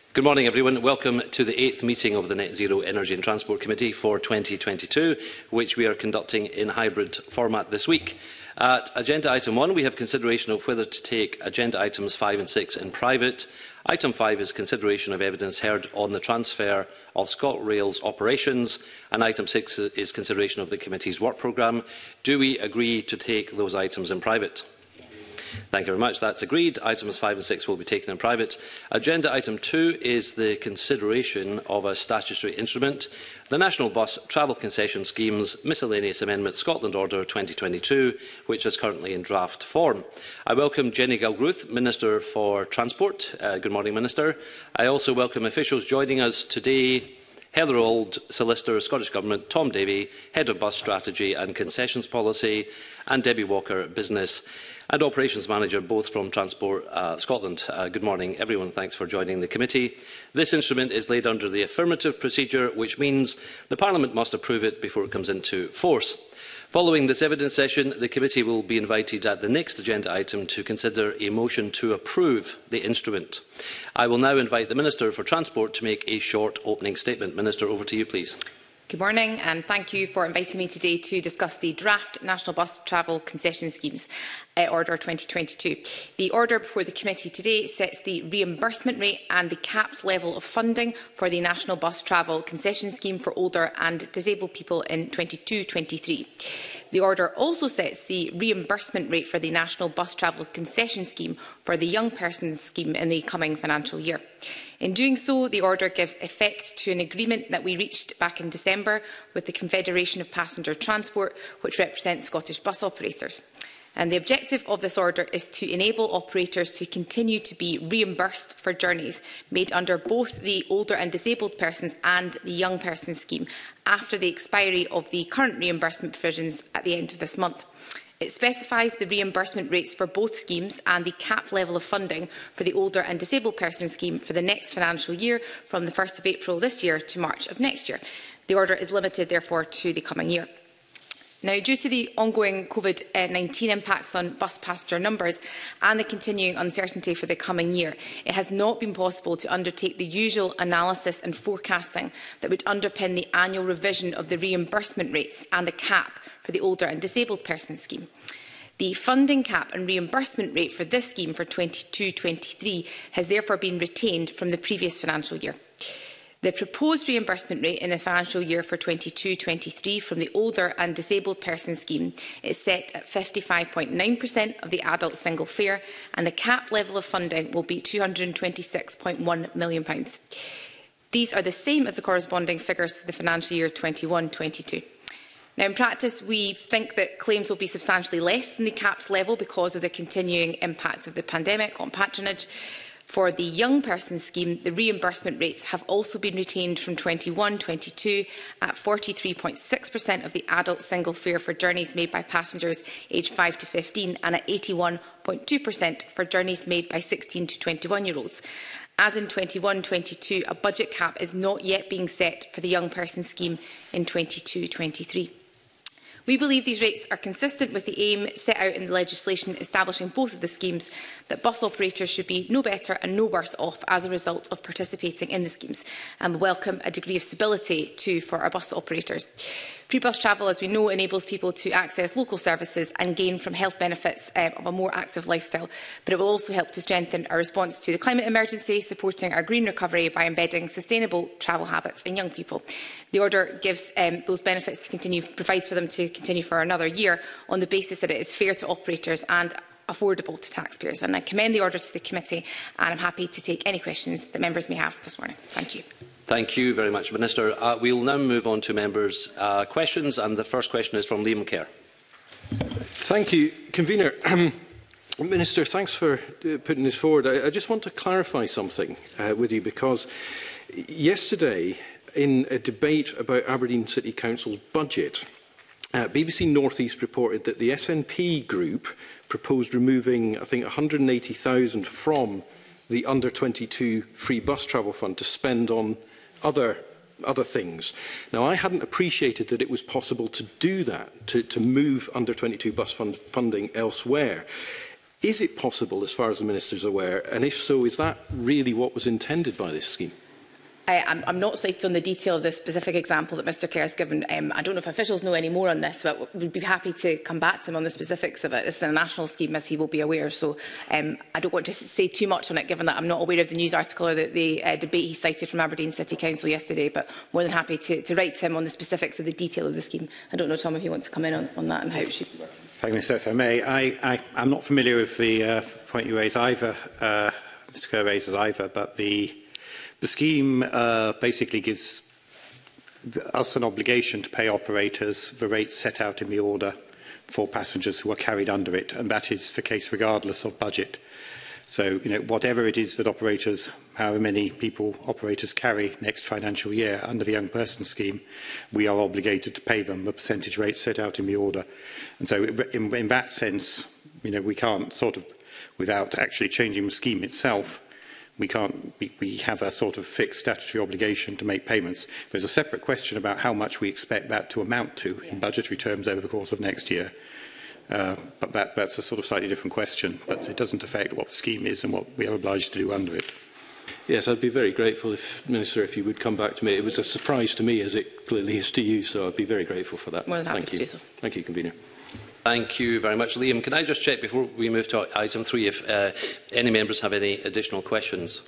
Good morning, everyone. Welcome to the 8th meeting of the Net Zero Energy and Transport Committee for 2022, which we are conducting in hybrid format this week. At Agenda Item 1, we have consideration of whether to take Agenda Items 5 and 6 in private. Item 5 is consideration of evidence heard on the transfer of ScotRail's operations, and Item 6 is consideration of the committee's work programme. Do we agree to take those items in private? Thank you very much. That's agreed. Items 5 and 6 will be taken in private. Agenda Item 2 is the consideration of a statutory instrument, the National Bus Travel Concession Scheme's Miscellaneous Amendment Scotland Order 2022, which is currently in draft form. I welcome Jenny Gilruth, Minister for Transport. Good morning, Minister. I also welcome officials joining us today: Heather Auld, Solicitor, Scottish Government; Tom Davey, Head of Bus Strategy and Concessions Policy; and Debbie Walker, Business and Operations Manager, both from Transport Scotland. Good morning, everyone. Thanks for joining the committee. This instrument is laid under the affirmative procedure, which means the Parliament must approve it before it comes into force. Following this evidence session, the committee will be invited at the next agenda item to consider a motion to approve the instrument. I will now invite the Minister for Transport to make a short opening statement. Minister, over to you, please. Good morning, and thank you for inviting me today to discuss the draft National Bus Travel Concession Schemes Order 2022. The order before the committee today sets the reimbursement rate and the capped level of funding for the National Bus Travel Concession Scheme for older and disabled people in 22-23. The order also sets the reimbursement rate for the National Bus Travel Concession Scheme for the Young Persons Scheme in the coming financial year. In doing so, the order gives effect to an agreement that we reached back in December with the Confederation of Passenger Transport, which represents Scottish bus operators. And the objective of this order is to enable operators to continue to be reimbursed for journeys made under both the Older and Disabled Persons and the Young Persons Scheme after the expiry of the current reimbursement provisions at the end of this month. It specifies the reimbursement rates for both schemes and the cap level of funding for the Older and Disabled Persons Scheme for the next financial year from the 1st of April this year to March of next year. The order is limited, therefore, to the coming year. Now, due to the ongoing COVID-19 impacts on bus passenger numbers and the continuing uncertainty for the coming year, it has not been possible to undertake the usual analysis and forecasting that would underpin the annual revision of the reimbursement rates and the cap for the Older and Disabled Persons Scheme. The funding cap and reimbursement rate for this scheme for 22-23 has therefore been retained from the previous financial year. The proposed reimbursement rate in the financial year for 22-23 from the Older and Disabled Persons Scheme is set at 55.9% of the adult single fare, and the cap level of funding will be £226.1 million. These are the same as the corresponding figures for the financial year 21-22. Now, in practice, we think that claims will be substantially less than the capped level because of the continuing impact of the pandemic on patronage. For the Young Persons Scheme, the reimbursement rates have also been retained from 21-22 at 43.6% of the adult single fare for journeys made by passengers aged 5 to 15 and at 81.2% for journeys made by 16 to 21-year-olds. As in 21-22, a budget cap is not yet being set for the Young Persons Scheme in 22-23. We believe these rates are consistent with the aim set out in the legislation establishing both of the schemes, that bus operators should be no better and no worse off as a result of participating in the schemes, and welcome a degree of stability too for our bus operators. Free bus travel, as we know, enables people to access local services and gain from health benefits of a more active lifestyle, but it will also help to strengthen our response to the climate emergency, supporting our green recovery by embedding sustainable travel habits in young people. The order gives those benefits to continue, provides for them to continue for another year on the basis that it is fair to operators and affordable to taxpayers. And I commend the order to the committee, and I'm happy to take any questions that members may have this morning. Thank you. Thank you very much, Minister. We will now move on to members' questions, and the first question is from Liam Kerr. Thank you, Convener. Minister, thanks for putting this forward. I just want to clarify something with you, because yesterday, in a debate about Aberdeen City Council's budget, BBC North East reported that the SNP group proposed removing, I think, 180,000 from the under-22 free bus travel fund to spend on other things. Now, I hadn't appreciated that it was possible to do that, to move under-22 bus funding elsewhere. Is it possible, as far as the Minister is aware, and if so, is that really what was intended by this scheme? I'm not cited on the detail of the specific example that Mr Kerr has given. I don't know if officials know any more on this, but we'd be happy to come back to him on the specifics of it. This is a national scheme, as he will be aware, so I don't want to say too much on it, given that I'm not aware of the news article or the debate he cited from Aberdeen City Council yesterday, but more than happy to write to him on the specifics of the detail of the scheme. I don't know, Tom, if you want to come in on that and how it should work. Thank you, Minister. If I may, I'm not familiar with the point you raise either, Mr Kerr raises either, but the scheme basically gives us an obligation to pay operators the rates set out in the order for passengers who are carried under it, and that is the case regardless of budget. So, whatever it is that operators, however many people operators carry next financial year under the Young Person Scheme, we are obligated to pay them the percentage rate set out in the order. And so, in that sense, we can't without actually changing the scheme itself, we have a sort of fixed statutory obligation to make payments. There's a separate question about how much we expect that to amount to in budgetary terms over the course of next year. But that's a sort of slightly different question. But it doesn't affect what the scheme is and what we are obliged to do under it. Yes, I'd be very grateful, Minister, if you would come back to me. It was a surprise to me, as it clearly is to you, so I'd be very grateful for that. More than happy to do so. Thank you, Convener. Thank you very much. Liam, can I just check before we move to item 3 if any members have any additional questions?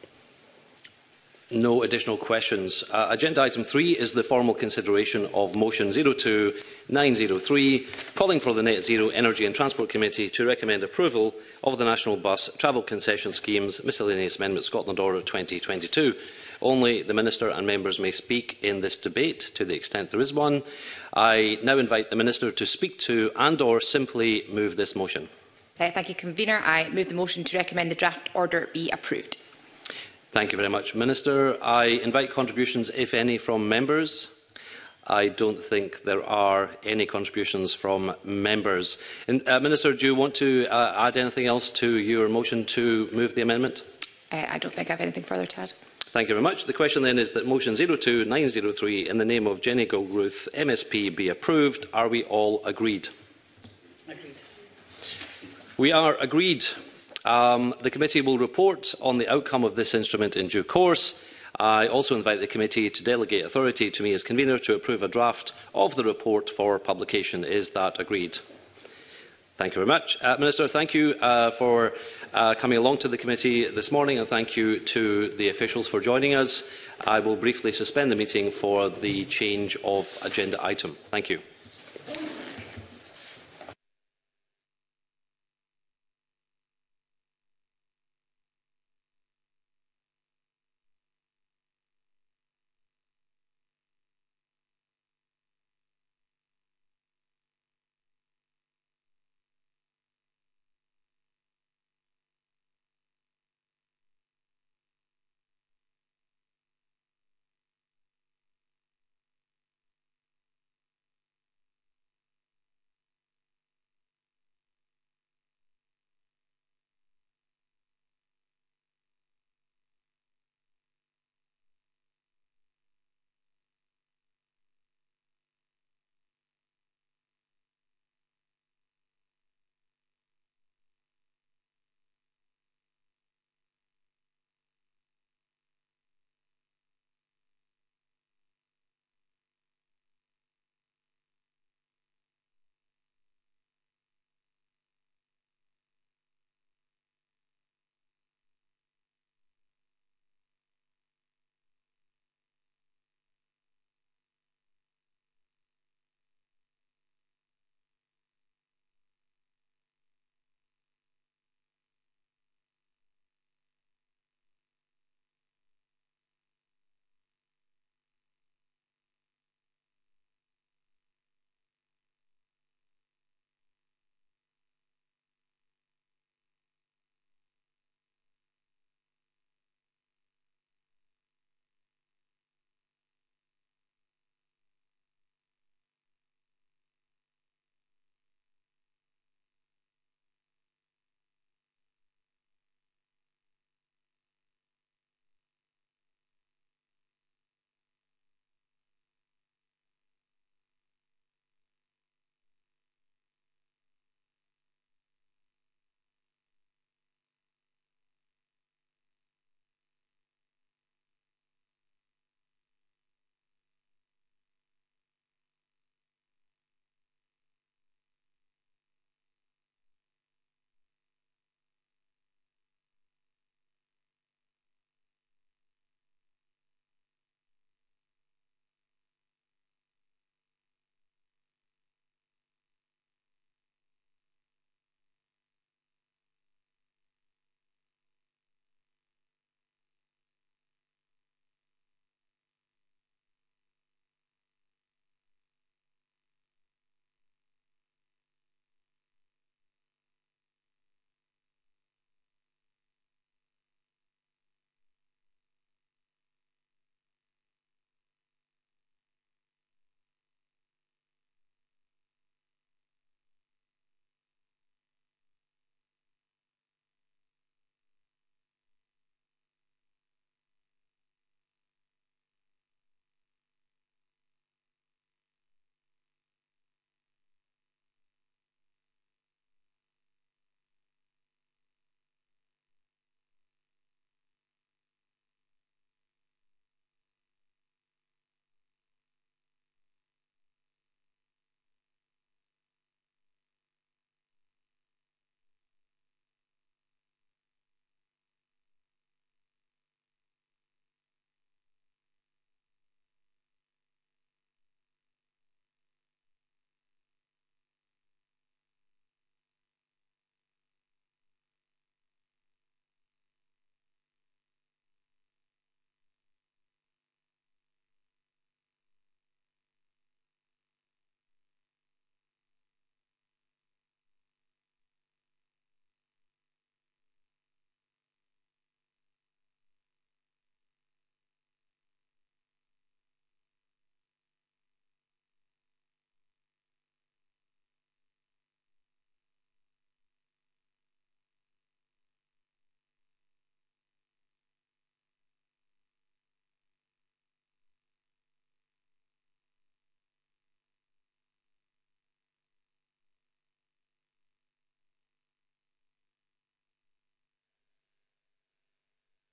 No additional questions. Agenda item 3 is the formal consideration of motion 02903, calling for the Net Zero Energy and Transport Committee to recommend approval of the National Bus Travel Concession Scheme's Miscellaneous Amendment Scotland Order 2022. Only the Minister and members may speak in this debate, to the extent there is one. I now invite the Minister to speak to and/or simply move this motion. Thank you, Convener. I move the motion to recommend the draft order be approved. Thank you very much, Minister. I invite contributions, if any, from members. I don't think there are any contributions from members. Minister, do you want to add anything else to your motion to move the amendment? I don't think I have anything further to add. Thank you very much. The question then is that motion 02903 in the name of Jenny Goldruth, MSP, be approved. Are we all agreed? Agreed. We are agreed. The committee will report on the outcome of this instrument in due course. I also invite the committee to delegate authority to me as convener to approve a draft of the report for publication. Is that agreed? Thank you very much. Minister, thank you for coming along to the committee this morning, and thank you to the officials for joining us. I will briefly suspend the meeting for the change of agenda item. Thank you.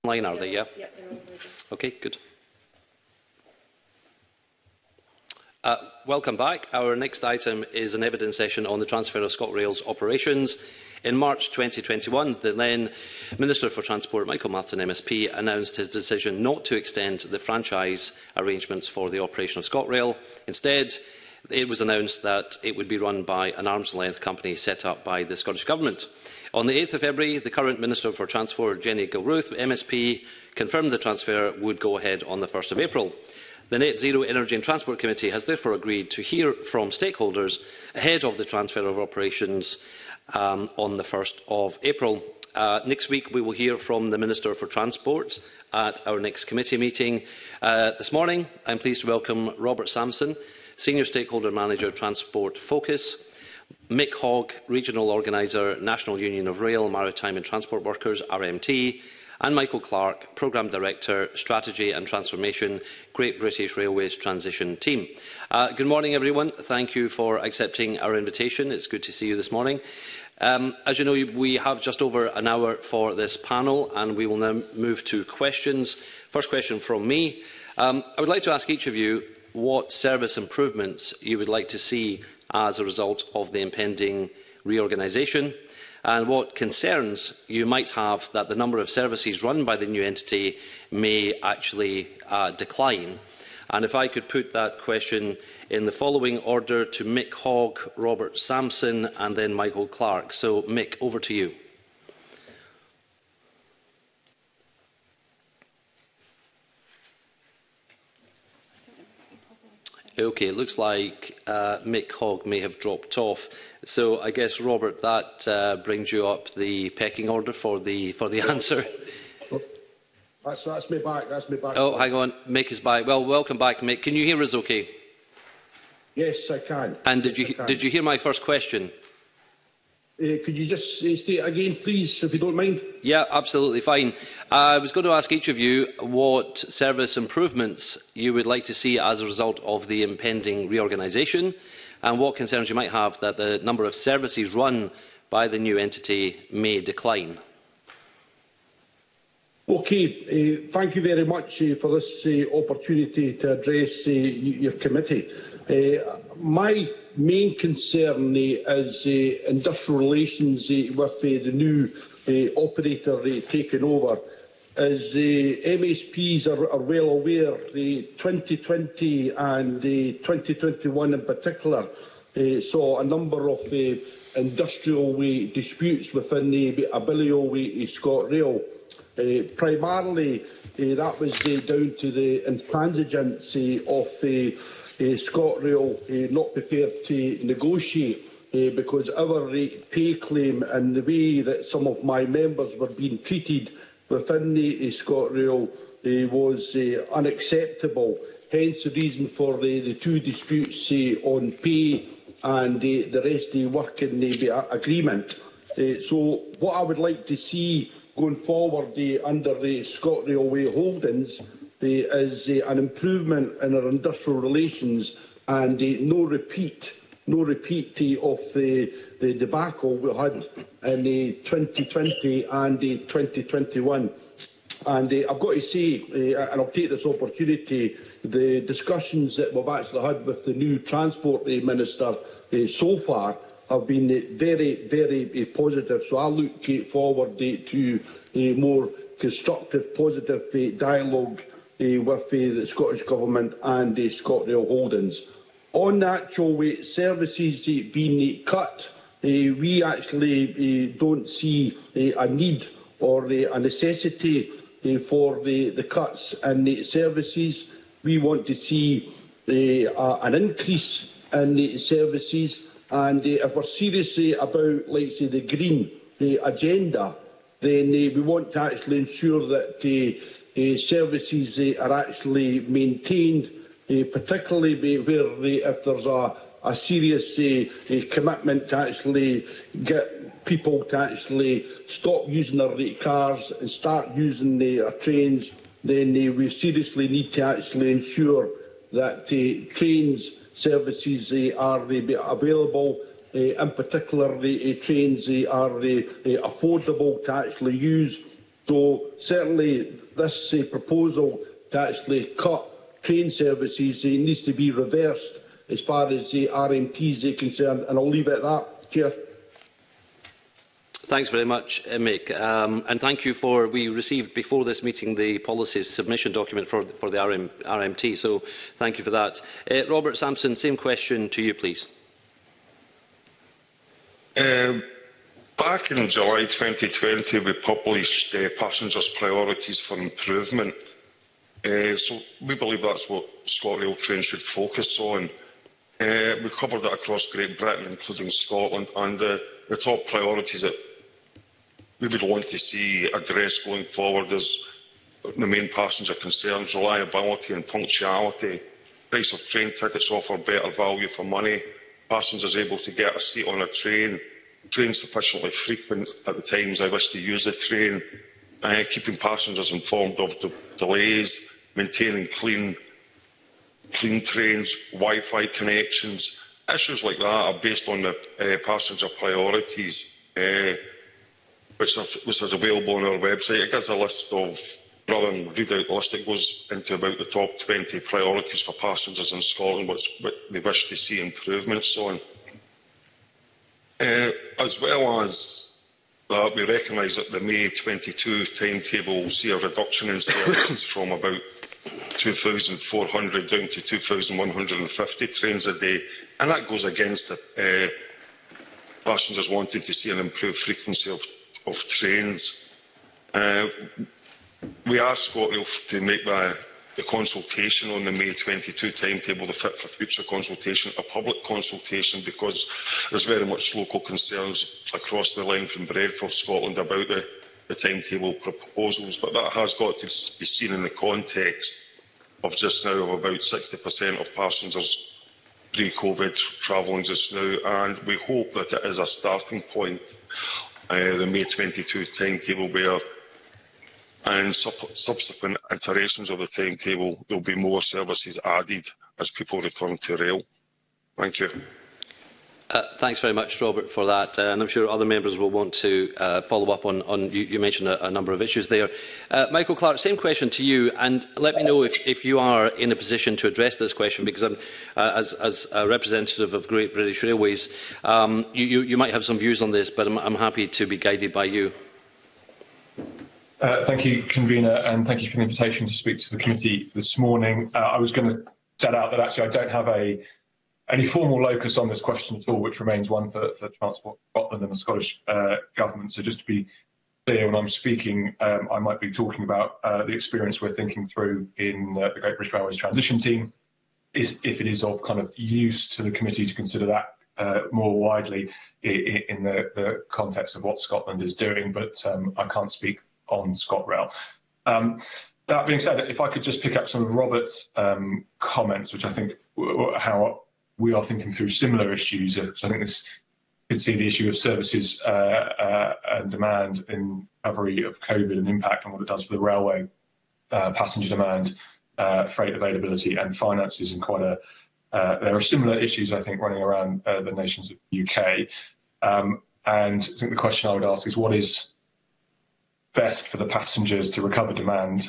online, are they? Yeah? Okay, good. Welcome back. Our next item is an evidence session on the transfer of ScotRail's operations. In March 2021, the then Minister for Transport, Michael Matheson MSP, announced his decision not to extend the franchise arrangements for the operation of ScotRail. Instead, it was announced that it would be run by an arm's-length company set up by the Scottish Government. On the 8th of February, the current Minister for Transport, Jenny Gilruth MSP, confirmed the transfer would go ahead on the 1st of April. The Net Zero Energy and Transport Committee has therefore agreed to hear from stakeholders ahead of the transfer of operations on the 1st of April. Next week we will hear from the Minister for Transport at our next committee meeting. This morning I am pleased to welcome Robert Sampson, Senior Stakeholder Manager, Transport Focus, Mick Hogg, Regional Organiser, National Union of Rail, Maritime and Transport Workers, RMT, and Michael Clark, Programme Director, Strategy and Transformation, Great British Railways Transition Team. Good morning, everyone. Thank you for accepting our invitation. It's good to see you this morning. As you know, we have just over an hour for this panel, and we will now move to questions. First question from me. I would like to ask each of you what service improvements you would like to see as a result of the impending reorganisation, and what concerns you might have that the number of services run by the new entity may actually decline. And if I could put that question in the following order to Mick Hogg, Robert Sampson and then Michael Clark. So, Mick, over to you. Okay, it looks like Mick Hogg may have dropped off. So I guess, Robert, that brings you up the pecking order for the answer. That's me back. That's me back. Oh, hang on, Mick is back. Well, welcome back, Mick. Can you hear us okay? Yes, I can. And did you hear my first question? Could you just state it again, please, if you don't mind? Yeah, absolutely fine. I was going to ask each of you what service improvements you would like to see as a result of the impending reorganisation, and what concerns you might have that the number of services run by the new entity may decline. Okay, thank you very much for this opportunity to address your committee. My main concern is industrial relations with the new operator taking over. As MSPs are well aware, the 2020 and the 2021 in particular saw a number of industrial disputes within the Abilio ScotRail. Primarily, that was down to the intransigence of ScotRail not prepared to negotiate because our pay claim and the way that some of my members were being treated within the ScotRail was unacceptable. Hence the reason for the two disputes on pay and the rest of the work in the agreement. So what I would like to see going forward under the ScotRail Holdings is an improvement in our industrial relations and no repeat of the debacle we had in 2020 and 2021. And I've got to say, and I'll take this opportunity, the discussions that we've actually had with the new Transport Minister so far have been very, very positive. So I look forward to a more constructive, positive dialogue with the Scottish Government and ScotRail Holdings. On the actual services being cut, we actually don't see a need or a necessity for the cuts in the services. We want to see an increase in the services, and if we're serious about, let's say, the green agenda, then we want to actually ensure that services are actually maintained, particularly where if there's a serious commitment to actually get people to actually stop using their cars and start using their trains, then we seriously need to actually ensure that trains services are available. In particular, trains are affordable to actually use. So certainly this proposal to actually cut train services needs to be reversed as far as the RMTs are concerned, and I'll leave it at that. Chair. Thanks very much, Mick. And thank you for, we received before this meeting the policy submission document for the RMT, so thank you for that. Robert Sampson, same question to you, please. Back in July 2020, we published passengers' priorities for improvement. So we believe that's what ScotRail Trains should focus on. We covered that across Great Britain, including Scotland, and the top priorities that we would want to see addressed going forward is the main passenger concerns: reliability and punctuality, price of train tickets offer better value for money, passengers able to get a seat on a train, trains sufficiently frequent at the times I wish to use the train, keeping passengers informed of the delays, maintaining clean trains, Wi-Fi connections. Issues like that are based on the passenger priorities, which is available on our website. It gives a list of, rather than read out the list, it goes into about the top 20 priorities for passengers in Scotland, which they wish to see improvements on. As well as that, we recognise that the May 22 timetable will see a reduction in services from about 2,400 down to 2,150 trains a day, and that goes against the passengers wanting to see an improved frequency of trains. We asked ScotRail to make the consultation on the May 22 timetable, the Fit for Future consultation, a public consultation, because there's very much local concerns across the length and breadth of Scotland about the timetable proposals, but that has got to be seen in the context of just now of about 60% of passengers pre-COVID travelling just now, and we hope that it is a starting point, the May 22 timetable, where and subsequent iterations of the timetable, there will be more services added as people return to rail. Thank you. Thanks very much, Robert, for that. And I'm sure other members will want to follow up on you mentioned a number of issues there. Michael Clark, same question to you, and let me know if you are in a position to address this question, because I'm, as a representative of Great British Railways, you might have some views on this, but I'm happy to be guided by you. Thank you, Convener, and thank you for the invitation to speak to the committee this morning. I was going to set out that actually I don't have any formal locus on this question at all, which remains one for Transport Scotland and the Scottish Government. So just to be clear, when I'm speaking, I might be talking about the experience we're thinking through in the Great British Railways transition team, if it is of kind of use to the committee to consider that more widely in the context of what Scotland is doing, but I can't speak on ScotRail. That being said, if I could just pick up some of Robert's comments, which I think how we are thinking through similar issues. So I think this could see the issue of services and demand in recovery of COVID and impact on what it does for the railway, passenger demand, freight availability and finances, and quite there are similar issues, I think, running around the nations of the UK. And I think the question I would ask is, what is best for the passengers to recover demand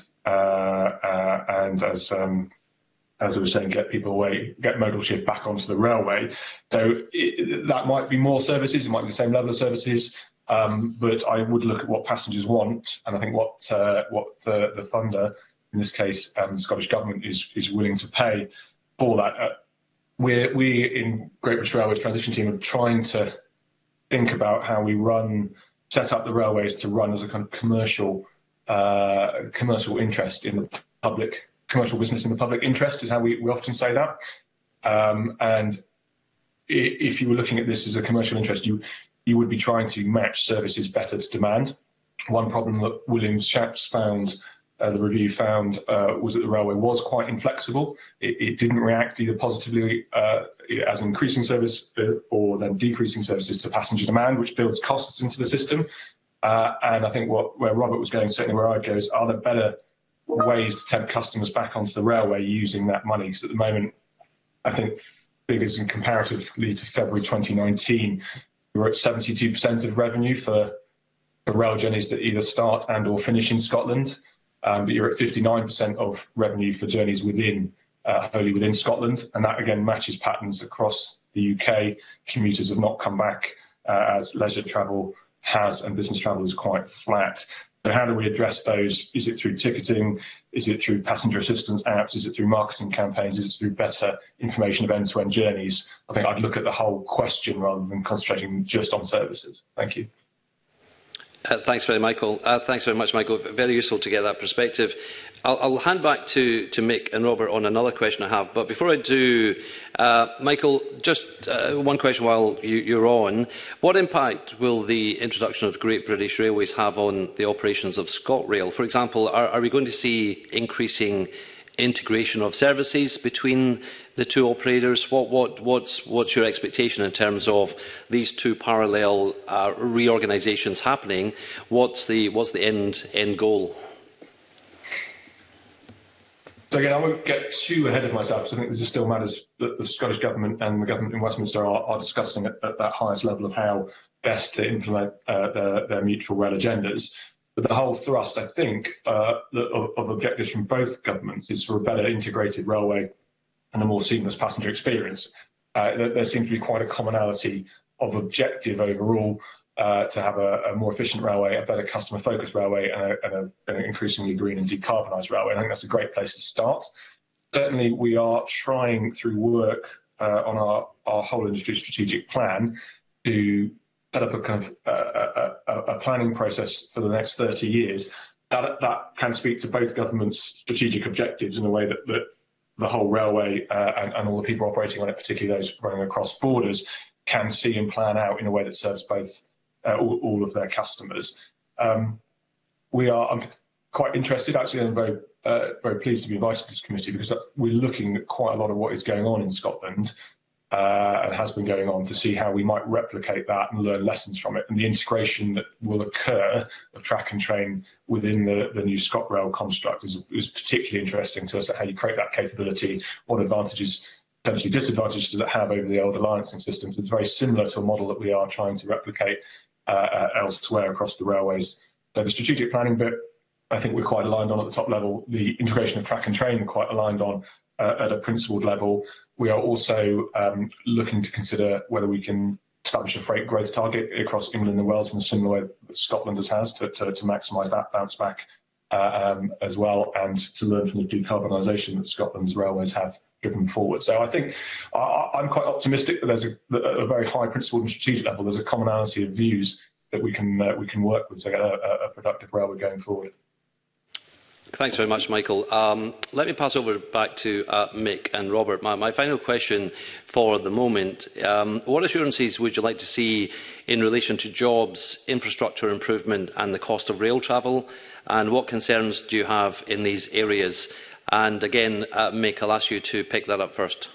and as I was saying, get people away, get modal shift back onto the railway. So that might be more services, it might be the same level of services, but I would look at what passengers want, and I think what the funder, in this case the Scottish Government, is willing to pay for that. We in Great British Railways transition team are trying to think about how we set up the railways to run as a kind of commercial interest in the public. Commercial business in the public interest is how we often say that. And if you were looking at this as a commercial interest, you would be trying to match services better to demand. One problem that Williams-Shapps found, the review found, was that the railway was quite inflexible. It didn't react either positively as increasing service or then decreasing services to passenger demand, which builds costs into the system. And I think where Robert was going, certainly where I'd go, is are there better ways to tempt customers back onto the railway using that money? Because at the moment, I think figures in comparatively to February 2019, we were at 72% of revenue for for rail journeys that either start and or finish in Scotland, but you're at 59% of revenue for journeys wholly within Scotland, and that again matches patterns across the UK. Commuters have not come back as leisure travel has, and business travel is quite flat. So how do we address those? Is it through ticketing? Is it through passenger assistance apps? Is it through marketing campaigns? Is it through better information of end-to-end journeys? I think I'd look at the whole question rather than concentrating just on services. Thank you. Thanks very much, Michael. Very useful to get that perspective. I'll hand back to Mick and Robert on another question I have. But before I do, Michael, just one question while you're on. What impact will the introduction of Great British Railways have on the operations of ScotRail? For example, are we going to see increasing integration of services between the two operators? What's your expectation in terms of these two parallel reorganisations happening? What's the end goal? So again, I won't get too ahead of myself, because I think this is still matters that the Scottish Government and the Government in Westminster are discussing at that highest level of how best to implement their mutual rail agendas. But the whole thrust, I think, of objectives from both governments is for a better integrated railway and a more seamless passenger experience. There seems to be quite a commonality of objective overall to have a more efficient railway, a better customer-focused railway, and an increasingly green and decarbonised railway. And I think that's a great place to start. Certainly, we are trying through work on our whole industry strategic plan to set up a kind of a planning process for the next 30 years. That can speak to both governments' strategic objectives in a way that the whole railway and all the people operating on it, particularly those running across borders, can see and plan out in a way that serves both all of their customers. I'm quite interested, actually, and very pleased to be invited to this committee, because we're looking at quite a lot of what is going on in Scotland and has been going on, to see how we might replicate that and learn lessons from it. And the integration that will occur of track and train within the new ScotRail construct is particularly interesting to us, at how you create that capability, what advantages, potentially disadvantages, does it have over the old alliancing systems. It's very similar to a model that we are trying to replicate elsewhere across the railways. So the strategic planning bit, I think we're quite aligned on at the top level. The integration of track and train, we're quite aligned on at a principled level. We are also looking to consider whether we can establish a freight growth target across England and Wales in a similar way that Scotland has to maximise that bounce back as well, and to learn from the decarbonisation that Scotland's railways have driven forward. So I think I'm quite optimistic that there's a very high principled and strategic level, there's a commonality of views that we can work with to get a productive railway going forward. Thanks very much, Michael. Let me pass over back to Mick and Robert. My final question for the moment, what assurances would you like to see in relation to jobs, infrastructure improvement and the cost of rail travel? And what concerns do you have in these areas? And again, Mick, I'll ask you to pick that up first.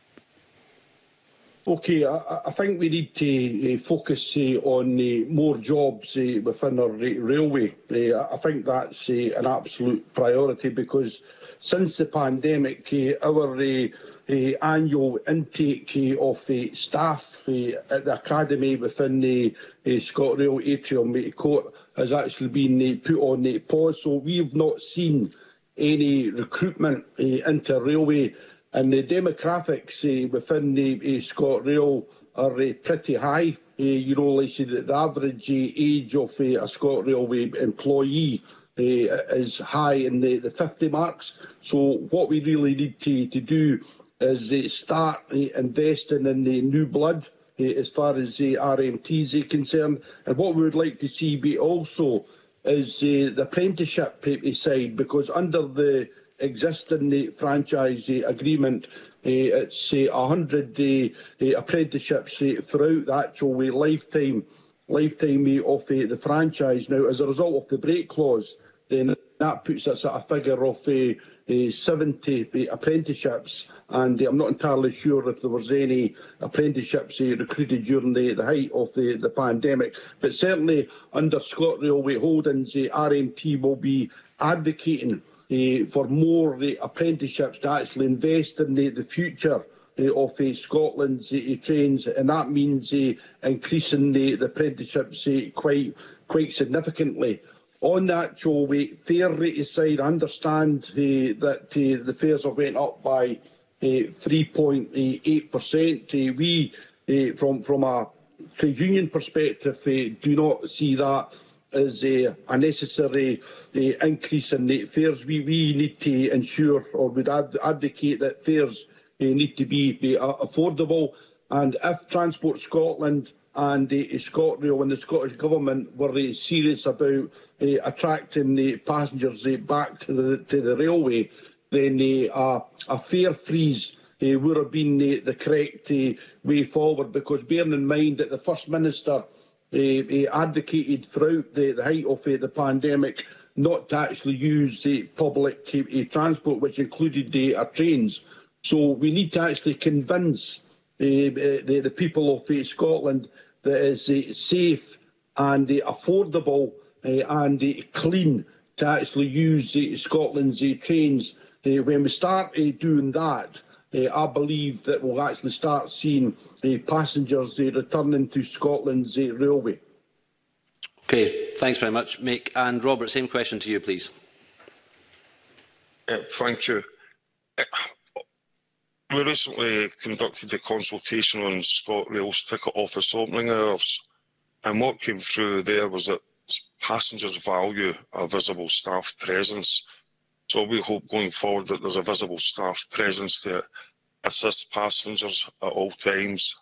Okay, I think we need to focus on more jobs within our railway. I think that's an absolute priority, because since the pandemic, our annual intake of staff at the academy within the ScotRail Atrium Court has actually been put on pause. So we've not seen any recruitment into railway. And the demographics within the ScotRail are pretty high. The average age of a ScotRail employee is high in the 50 marks. So what we really need to do is start investing in the new blood as far as RMTs are concerned. And what we would like to see be also is the apprenticeship side, because under the existing franchise agreement, it's 100 apprenticeships throughout the actual lifetime of the franchise. Now, as a result of the break clause, then that puts us at a figure of 70 apprenticeships, and I'm not entirely sure if there was any apprenticeships recruited during the height of the pandemic. But certainly under ScotRail Holdings, RMT will be advocating for more apprenticeships to actually invest in the future of Scotland's trains, and that means increasing the apprenticeships quite quite significantly. On the actual fare rate side, I understand that the fares have went up by 3.8%. We, from a trade union perspective, do not see that as a necessary increase in fares. We need to ensure, or would advocate, that fares need to be affordable. And if Transport Scotland and ScotRail and the Scottish Government were serious about attracting passengers back to the railway, then a fare freeze would have been the correct way forward, because bearing in mind that the First Minister advocated throughout the height of the pandemic not to actually use public transport, which included our trains. So we need to actually convince the people of Scotland that it's safe and affordable and clean to actually use Scotland's trains. When we start doing that, I believe that we'll actually start seeing passengers returning to Scotland's railway. Okay, thanks very much, Mick. And Robert, same question to you, please. Thank you. We recently conducted a consultation on ScotRail's ticket office opening hours, and what came through there was that passengers value a visible staff presence. So we hope going forward that there's a visible staff presence to assist passengers at all times.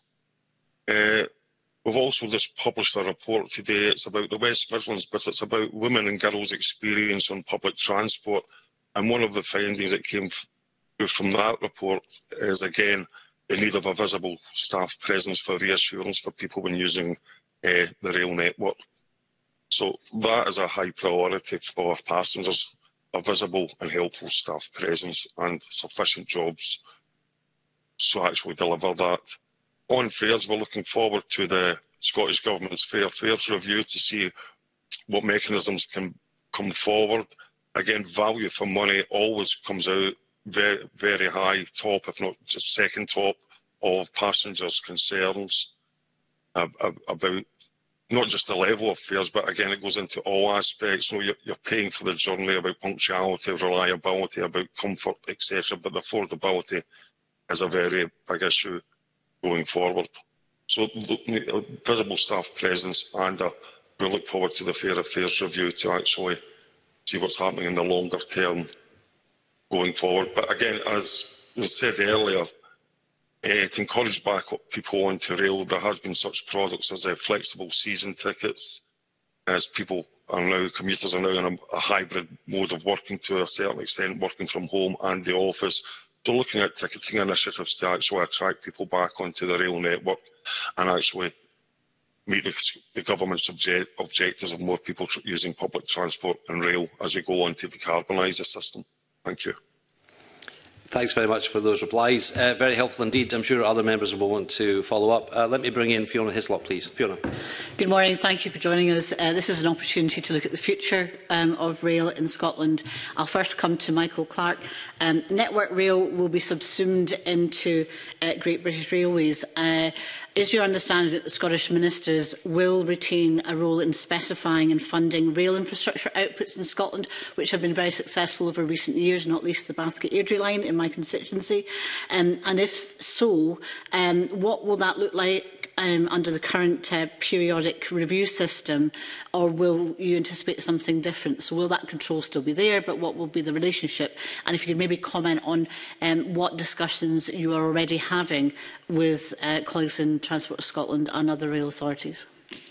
We've also just published a report today. It's about the West Midlands, but it's about women and girls' experience on public transport. And one of the findings that came from that report is, again, the need of a visible staff presence for reassurance for people when using the rail network. So that is a high priority for passengers, a visible and helpful staff presence and sufficient jobs to actually deliver that. On fares, we're looking forward to the Scottish Government's fares review to see what mechanisms can come forward. Again, value for money always comes out very, very high top, if not just second top, of passengers' concerns about not just the level of fares, but again, it goes into all aspects. You know, you're paying for the journey, about punctuality, reliability, about comfort, etc. But the affordability is a very big issue going forward. So visible staff presence, and we look forward to the fares review to actually see what's happening in the longer term going forward. But again, as was said earlier, to encourage back people onto rail, there has been such products as flexible season tickets, as people are now, commuters are now in a hybrid mode of working to a certain extent, working from home and the office. So looking at ticketing initiatives to actually attract people back onto the rail network and actually meet the government's objectives of more people using public transport and rail as we go on to decarbonise the system. Thank you. Thanks very much for those replies. Very helpful indeed. I'm sure other members will want to follow up. Let me bring in Fiona Hislop, please. Fiona. Good morning. Thank you for joining us. This is an opportunity to look at the future of rail in Scotland. I'll first come to Michael Clark. Network Rail will be subsumed into Great British Railways. Is your understanding that the Scottish ministers will retain a role in specifying and funding rail infrastructure outputs in Scotland, which have been very successful over recent years, not least the Bathgate Airdrie line in my constituency? And if so, what will that look like under the current periodic review system, or will you anticipate something different? So will that control still be there, but what will be the relationship? And if you could maybe comment on what discussions you are already having with colleagues in Transport Scotland and other rail authorities.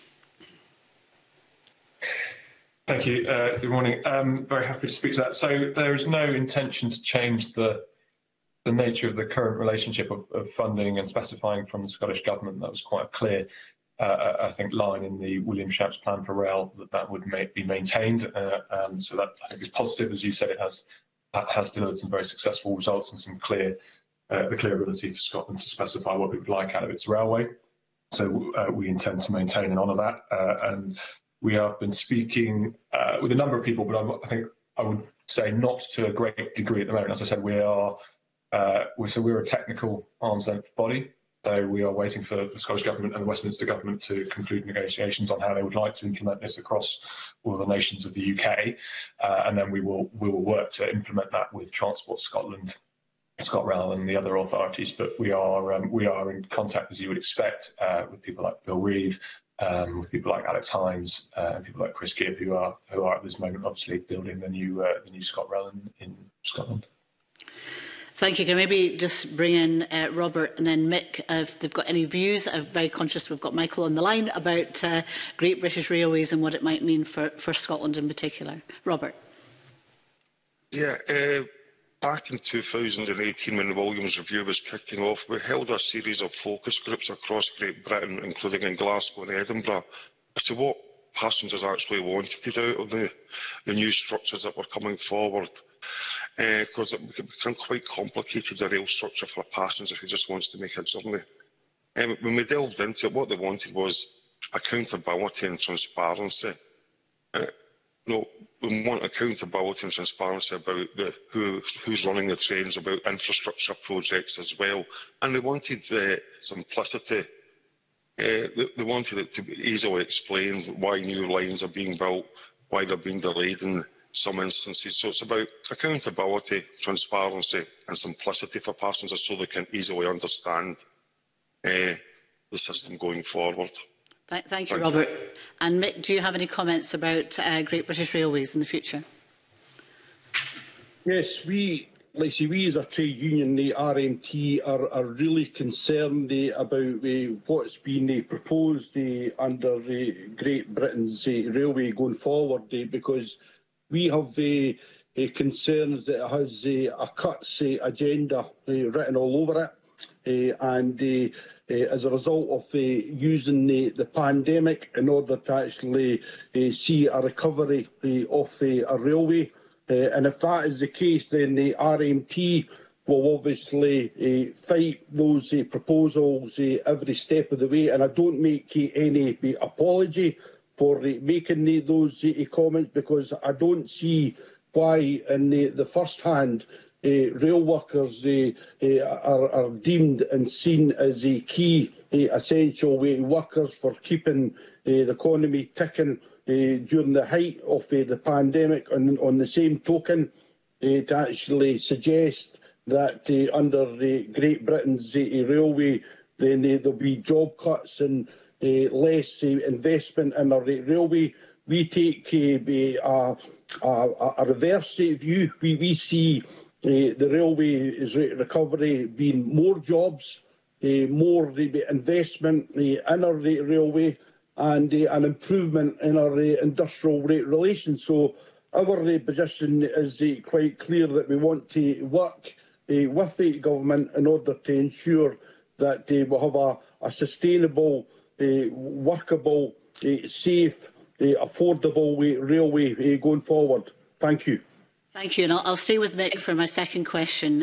Thank you. Good morning. Very happy to speak to that. So there is no intention to change the nature of the current relationship of funding and specifying from the Scottish Government. That was quite a clear, I think, line in the William Sharp's plan for rail, that would be maintained. So that, I think, is positive. As you said, it has delivered some very successful results and some clear ability for Scotland to specify what it would like out of its railway. So we intend to maintain and honour that. And we have been speaking with a number of people, but I think I would say not to a great degree at the moment. As I said, we're a technical arm's length body, So we are waiting for the Scottish Government and the Westminster Government to conclude negotiations on how they would like to implement this across all the nations of the UK, and then we will work to implement that with Transport Scotland, ScotRail and the other authorities. But we are in contact, as you would expect, with people like Bill Reeve, with people like Alex Hines, and people like Chris Gibb, who are at this moment obviously building the new ScotRail in Scotland. Thank you. Can I maybe just bring in Robert and then Mick, if they've got any views? I'm very conscious we've got Michael on the line about Great British Railways and what it might mean for Scotland in particular. Robert. Yeah, back in 2018, when the Williams Review was kicking off, we held a series of focus groups across Great Britain, including in Glasgow and Edinburgh, as to what passengers actually wanted out of the new structures that were coming forward. Because it can become quite complicated, the rail structure for a passenger who just wants to make a journey. When we delved into it, what they wanted was accountability and transparency. No, we want accountability and transparency about who's running the trains, about infrastructure projects as well. And they wanted simplicity. They wanted it to be easily explained why new lines are being built, why they're being delayed in some instances. So it's about accountability, transparency and simplicity for passengers so they can easily understand the system going forward. Thank you, Robert. And Mick, do you have any comments about Great British Railways in the future? Yes, we as a trade union, the RMT, are really concerned about what's been proposed under Great Britain's railway going forward, because we have concerns that it has a cuts agenda written all over it, and as a result of using the pandemic in order to actually see a recovery of a railway. And if that is the case, then the RMT will obviously fight those proposals every step of the way. And I don't make any apology for making those comments, because I don't see why in the first hand rail workers are deemed and seen as key essential workers for keeping the economy ticking during the height of the pandemic. And on the same token, to actually suggest that under Great Britain's railway, then there'll be job cuts and less investment in our railway. We take a reverse view. We see the railway recovery being more jobs, more investment in our railway, and an improvement in our industrial relations. So our position is quite clear that we want to work with the government in order to ensure that we'll have a sustainable, workable, safe, affordable railway going forward. Thank you. Thank you. And I'll stay with Mick for my second question,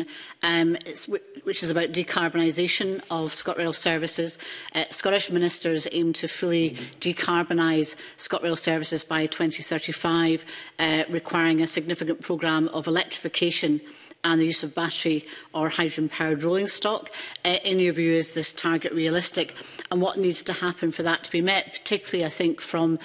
which is about decarbonisation of ScotRail services. Scottish ministers aim to fully decarbonise ScotRail services by 2035, requiring a significant programme of electrification and the use of battery or hydrogen-powered rolling stock. In your view, is this target realistic? And what needs to happen for that to be met, particularly, I think, from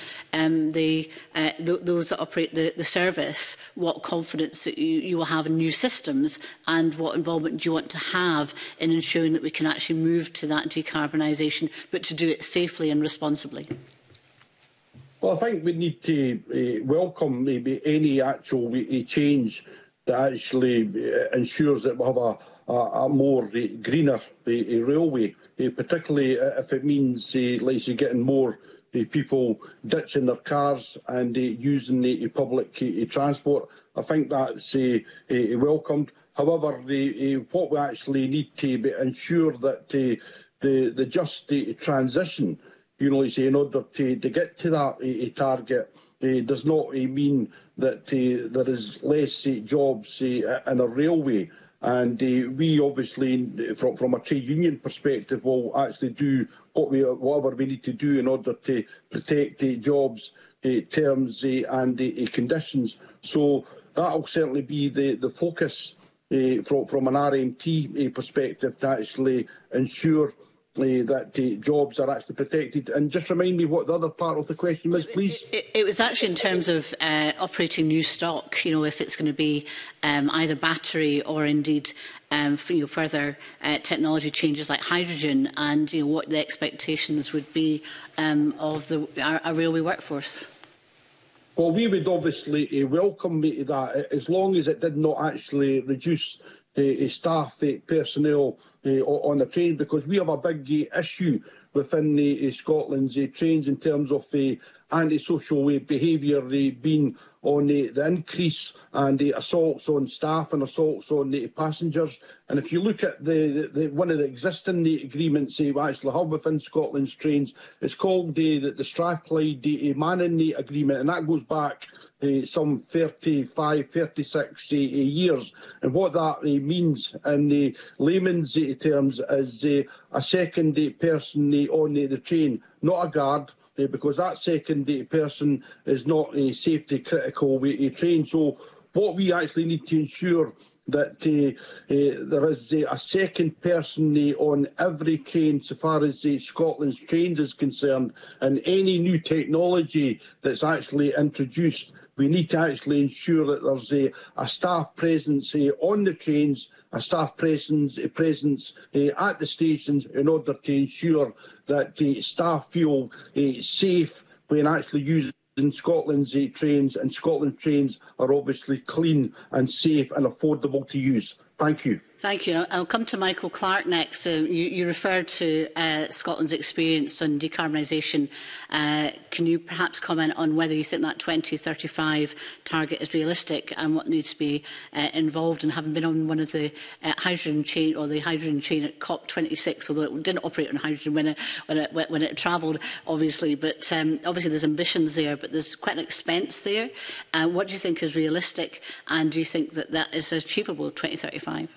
those that operate the service? What confidence that you will have in new systems, and what involvement do you want to have in ensuring that we can actually move to that decarbonisation, but to do it safely and responsibly? Well, I think we need to welcome maybe any actual change that actually ensures that we have a more greener railway, particularly if it means like getting more people ditching their cars and using the public transport. I think that's welcomed. However, what we actually need to ensure that the just transition, in order to get to that target, does not mean that there is less jobs in a railway. And we obviously, from a trade union perspective, will actually do whatever we need to do in order to protect jobs, terms and conditions. So that will certainly be the focus from an RMT perspective, to actually ensure that jobs are actually protected. And just remind me what the other part of the question was, please. It was actually in terms of operating new stock, if it's going to be either battery or indeed further technology changes like hydrogen, and what the expectations would be of our railway workforce. Well, we would obviously welcome that, as long as it did not actually reduce staff personnel on the train, because we have a big issue within Scotland's trains in terms of antisocial behaviour being on the increase, and assaults on staff and assaults on passengers. And if you look at one of the existing agreements we actually have within Scotland's trains, it's called the Strathclyde Manning Agreement, and that goes back some 35, 36 years. And what that means in layman's terms is a second person on the train, not a guard, because that second person is not safety critical train. So what we actually need to ensure that there is a second person on every train so far as Scotland's trains is concerned, and any new technology that's actually introduced, we need to actually ensure that there's a staff presence on the trains, a staff presence at the stations, in order to ensure that staff feel safe when actually using Scotland's trains, and Scotland's trains are obviously clean and safe and affordable to use. Thank you. Thank you. I'll come to Michael Clark next. You referred to Scotland's experience on decarbonisation. Can you perhaps comment on whether you think that 2035 target is realistic, and what needs to be involved? And having been on one of the hydrogen chain at COP26, although it didn't operate on hydrogen when it travelled, obviously, but obviously there's ambitions there, but there's quite an expense there. What do you think is realistic, and do you think that that is achievable in 2035?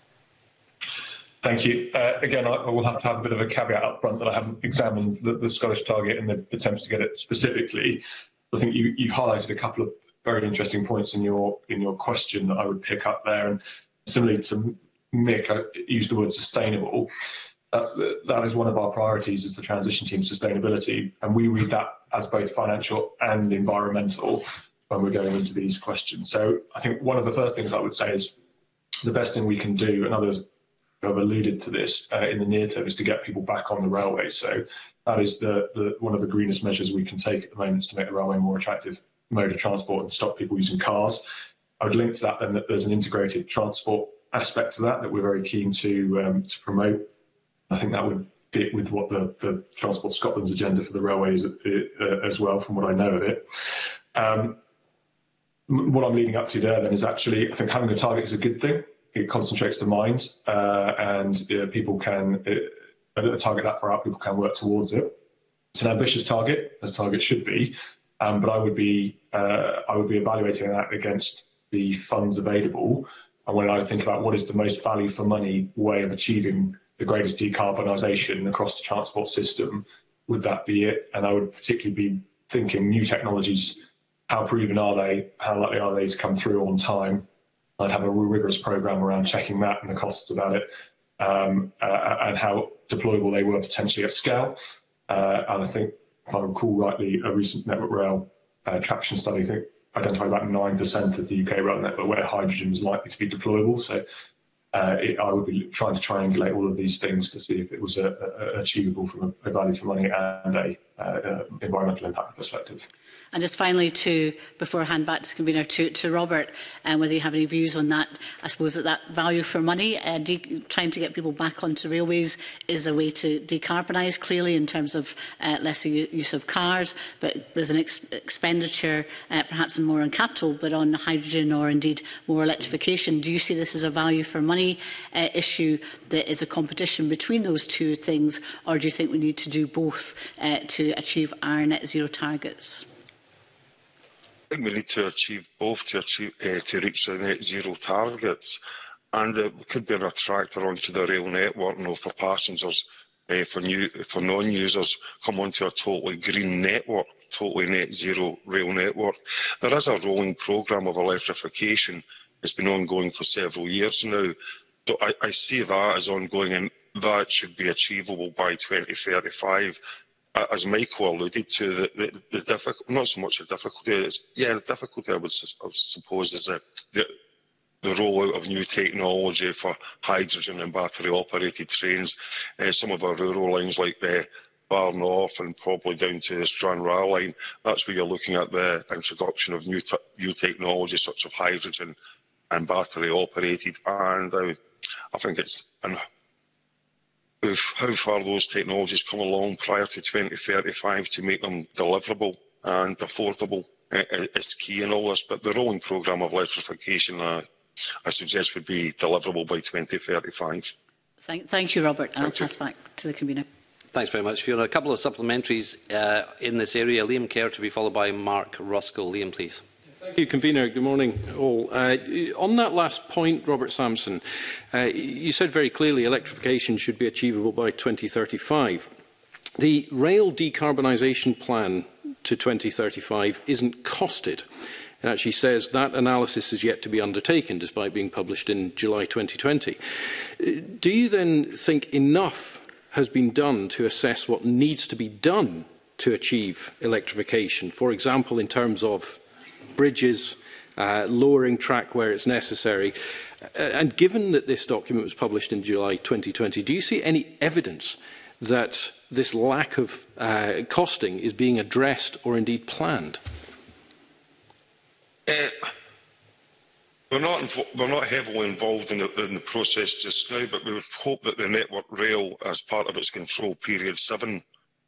Thank you. Again, I will have to have a bit of a caveat up front that I haven't examined the Scottish target and the attempts to get it specifically. I think you highlighted a couple of very interesting points in your question that I would pick up there. And similarly to Mick, I used the word sustainable. That is one of our priorities as the transition team, sustainability. And we read that as both financial and environmental when we're going into these questions. So I think one of the first things I would say is the best thing we can do, and others have alluded to this in the near term, is to get people back on the railway. So that is one of the greenest measures we can take at the moment, is to make the railway a more attractive mode of transport and stop people using cars. I would link to that then that there's an integrated transport aspect to that we're very keen to promote. I think that would fit with what the Transport Scotland's agenda for the railway is as well, from what I know of it. What I'm leading up to there then is actually, I think having a target is a good thing. It concentrates the mind, and people can a target that far out. People can work towards it. It's an ambitious target, as a target should be, but I would be evaluating that against the funds available. And when I think about what is the most value for money way of achieving the greatest decarbonisation across the transport system, would that be it? And I would particularly be thinking new technologies. How proven are they? How likely are they to come through on time? I'd have a rigorous programme around checking that and the costs about it, and how deployable they were potentially at scale. And I think, if I recall rightly, a recent Network Rail traction study identified about 9% of the UK rail network where hydrogen was likely to be deployable. So I would be trying to triangulate all of these things to see if it was achievable from a value for money and a environmental impact perspective. And just finally, before I hand back to convener, to Robert, whether you have any views on that. I suppose that value for money, trying to get people back onto railways, is a way to decarbonise, clearly, in terms of lesser use of cars, but there's an expenditure perhaps more on capital, but on hydrogen or indeed more electrification. Do you see this as a value for money issue that is a competition between those two things, or do you think we need to do both to achieve our net zero targets? I think we need to achieve both to reach the net zero targets, and it could be an attractor onto the rail network, for passengers, for non-users, come onto a totally green network, totally net zero rail network. There is a rolling programme of electrification. It's been ongoing for several years now. I see that as ongoing, and that should be achievable by 2035. As Michael alluded to, the difficult, not so much the difficulty, the difficulty I would suppose is the rollout of new technology for hydrogen and battery operated trains. Some of our rural lines like Bar North and probably down to the Stranraer line, that's where you're looking at the introduction of new technology such as hydrogen and battery operated, and I think it's how far those technologies come along prior to 2035 to make them deliverable and affordable is key in all this. But the rolling programme of electrification, I suggest, would be deliverable by 2035. Thank you, Robert. I'll pass back to the convener. Thanks very much, Fiona. A couple of supplementaries in this area. Liam Kerr to be followed by Mark Ruskell. Liam, please. Thank you, Convener. Good morning, all. On that last point, Robert Sampson, you said very clearly electrification should be achievable by 2035. The rail decarbonisation plan to 2035 isn't costed. It actually says that analysis is yet to be undertaken, despite being published in July 2020. Do you then think enough has been done to assess what needs to be done to achieve electrification? For example, in terms of bridges, lowering track where it's necessary. And given that this document was published in July 2020, do you see any evidence that this lack of costing is being addressed or indeed planned? We're not heavily involved in the process just now, but we would hope that the Network Rail, as part of its control period 7,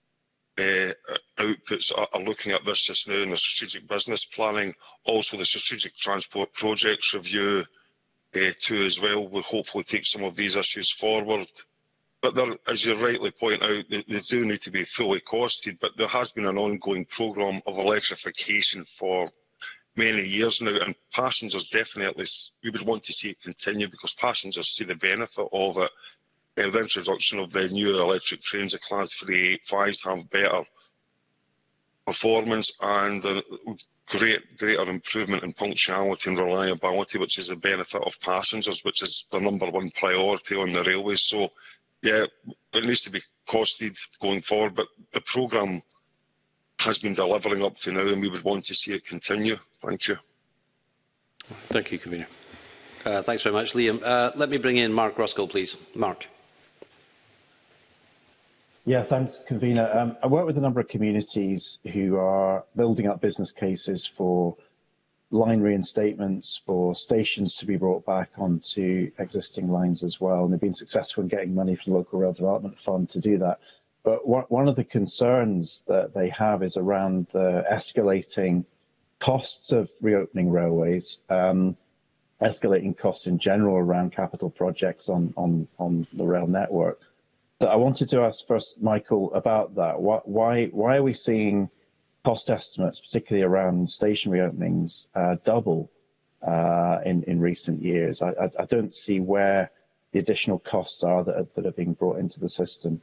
outputs are looking at this just now in the strategic business planning, also the strategic transport projects review too as well will hopefully take some of these issues forward. But there, as you rightly point out, they do need to be fully costed, but there has been an ongoing programme of electrification for many years now, and passengers definitely, we would want to see it continue because passengers see the benefit of it. The introduction of the new electric trains, the Class 385s, have better performance and greater improvement in punctuality and reliability, which is the benefit of passengers, which is the #1 priority on the railways. So, yeah, it needs to be costed going forward, but the programme has been delivering up to now, and we would want to see it continue. Thank you. Thank you, Convener. Thanks very much, Liam. Let me bring in Mark Ruskell, please. Mark. Yeah, thanks, Convener. I work with a number of communities who are building up business cases for line reinstatements, for stations to be brought back onto existing lines as well, and they've been successful in getting money from the Local Rail Development Fund to do that. But one of the concerns that they have is around the escalating costs of reopening railways, escalating costs in general around capital projects on the rail network. So I wanted to ask first, Michael, about that. Why are we seeing cost estimates, particularly around station reopenings, double in recent years? I don't see where the additional costs are that are being brought into the system.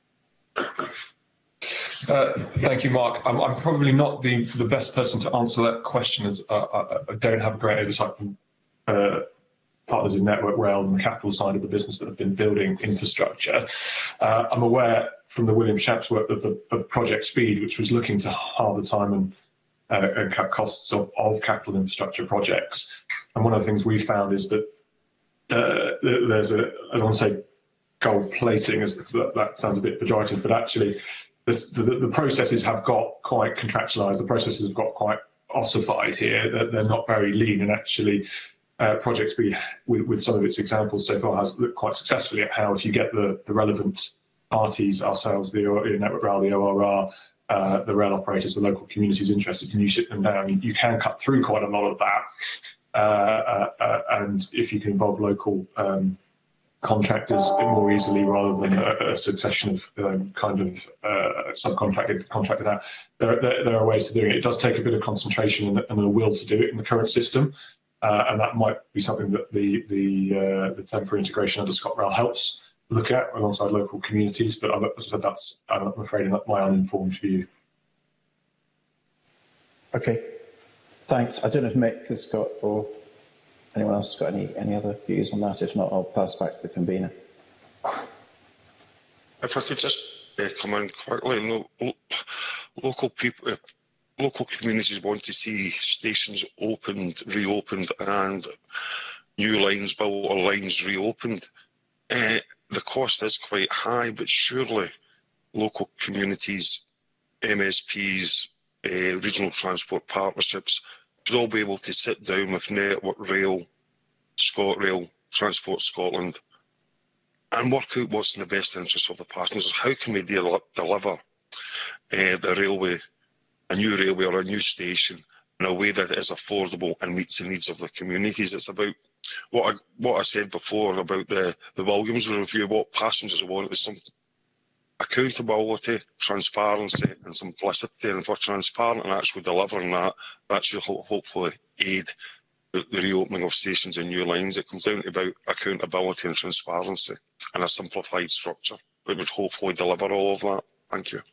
Thank you, Mark. I'm probably not the best person to answer that question, as I don't have a great oversight from partners in Network Rail and the capital side of the business that have been building infrastructure. I'm aware from the William Shapps work of Project Speed, which was looking to halve the time and cut costs of capital infrastructure projects. And one of the things we found is that there's I don't want to say gold plating, as that sounds a bit pejorative, but actually the processes have got quite contractualised. The processes have got quite ossified here. They're not very lean, and actually Project Speed, with some of its examples so far, has looked quite successfully at how, if you get the relevant parties, ourselves, the Network Rail, the ORR, the rail operators, the local communities interested, and you sit them down, you can cut through quite a lot of that. And if you can involve local contractors a bit more easily, rather than a succession of subcontracted, contracted out, there are ways to do it. It does take a bit of concentration and a will to do it in the current system. And that might be something that the temporary integration under ScotRail helps look at alongside local communities. But as I said, I'm afraid, my uninformed view. Okay, thanks. I don't know if Mick has got, or anyone else has got any other views on that. If not, I'll pass back to the convener. If I could just come in quickly, local people, local communities want to see stations opened, reopened, and new lines built or lines reopened. The cost is quite high, but surely local communities, MSPs, regional transport partnerships should all be able to sit down with Network Rail, ScotRail, Transport Scotland, and work out what's in the best interest of the passengers. How can we deliver the railway, a new railway or a new station, in a way that is affordable and meets the needs of the communities? It's about what I said before about the Williams review. What passengers want is some accountability, transparency and simplicity. And if we're transparent and actually delivering that should hopefully aid the reopening of stations and new lines. It comes down to about accountability and transparency and a simplified structure that would hopefully deliver all of that. Thank you.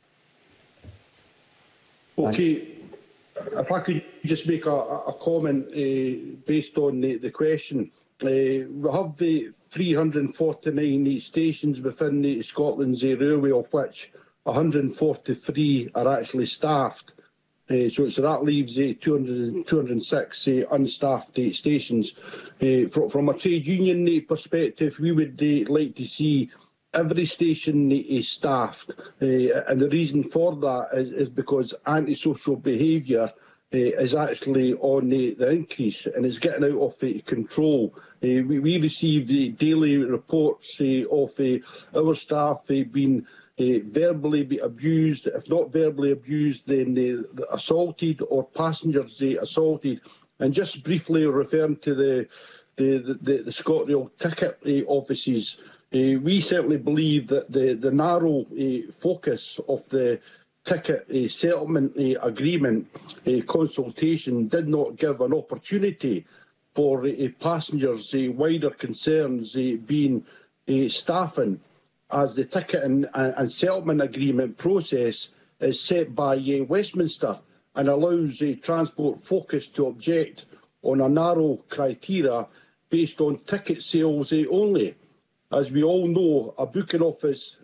Okay, if I could just make a comment based on the question. We have 349 stations within Scotland's railway, of which 143 are actually staffed. So that leaves 206 unstaffed stations. From a trade union perspective, we would like to see every station is staffed, and the reason for that is because antisocial behaviour is actually on the increase and is getting out of control. We receive daily reports of our staff being verbally abused, if not verbally abused, then assaulted, or passengers assaulted. And just briefly referring to the ScotRail ticket offices, we certainly believe that the narrow focus of the ticket settlement agreement consultation did not give an opportunity for passengers' wider concerns being staffing, as the ticket and settlement agreement process is set by Westminster and allows Transport Focus to object on a narrow criteria based on ticket sales only. As we all know, a booking office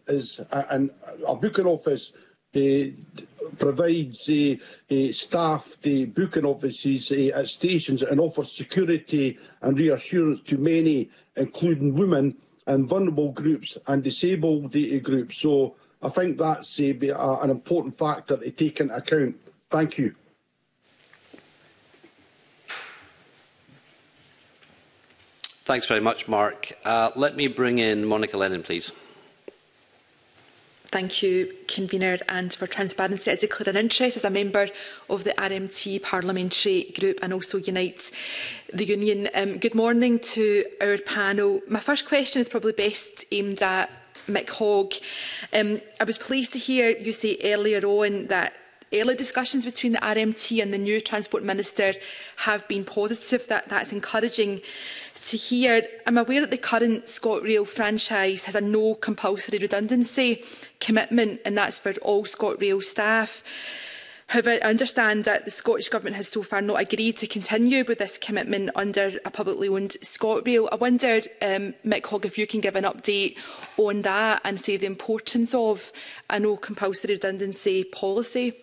provides staff booking offices at stations and offers security and reassurance to many, including women and vulnerable groups and disabled groups. So I think that's an important factor to take into account. Thank you. Thanks very much, Mark. Let me bring in Monica Lennon, please. Thank you, Convener. And for transparency, I declare an interest as a member of the RMT Parliamentary Group and also Unite the Union. Good morning to our panel. My first question is probably best aimed at Mick Hogg. I was pleased to hear you say earlier on that early discussions between the RMT and the new Transport Minister have been positive. That's encouraging to hear. I'm aware that the current ScotRail franchise has a no compulsory redundancy commitment, and that's for all ScotRail staff. However, I understand that the Scottish Government has so far not agreed to continue with this commitment under a publicly owned ScotRail. I wonder, Mick Hogg, if you can give an update on that and say the importance of a no compulsory redundancy policy.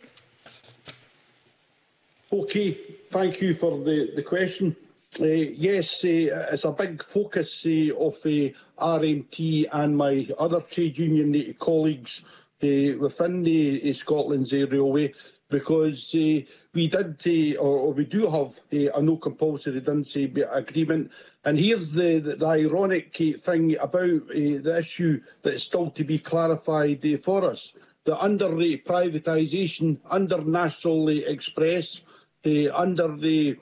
Okay, thank you for the question. Yes, it's a big focus of RMT and my other trade union colleagues within Scotland's railway, because we did, or we do have a no compulsory redundancy agreement. And here's the ironic thing about the issue that is still to be clarified for us. That under privatisation, under National Express, under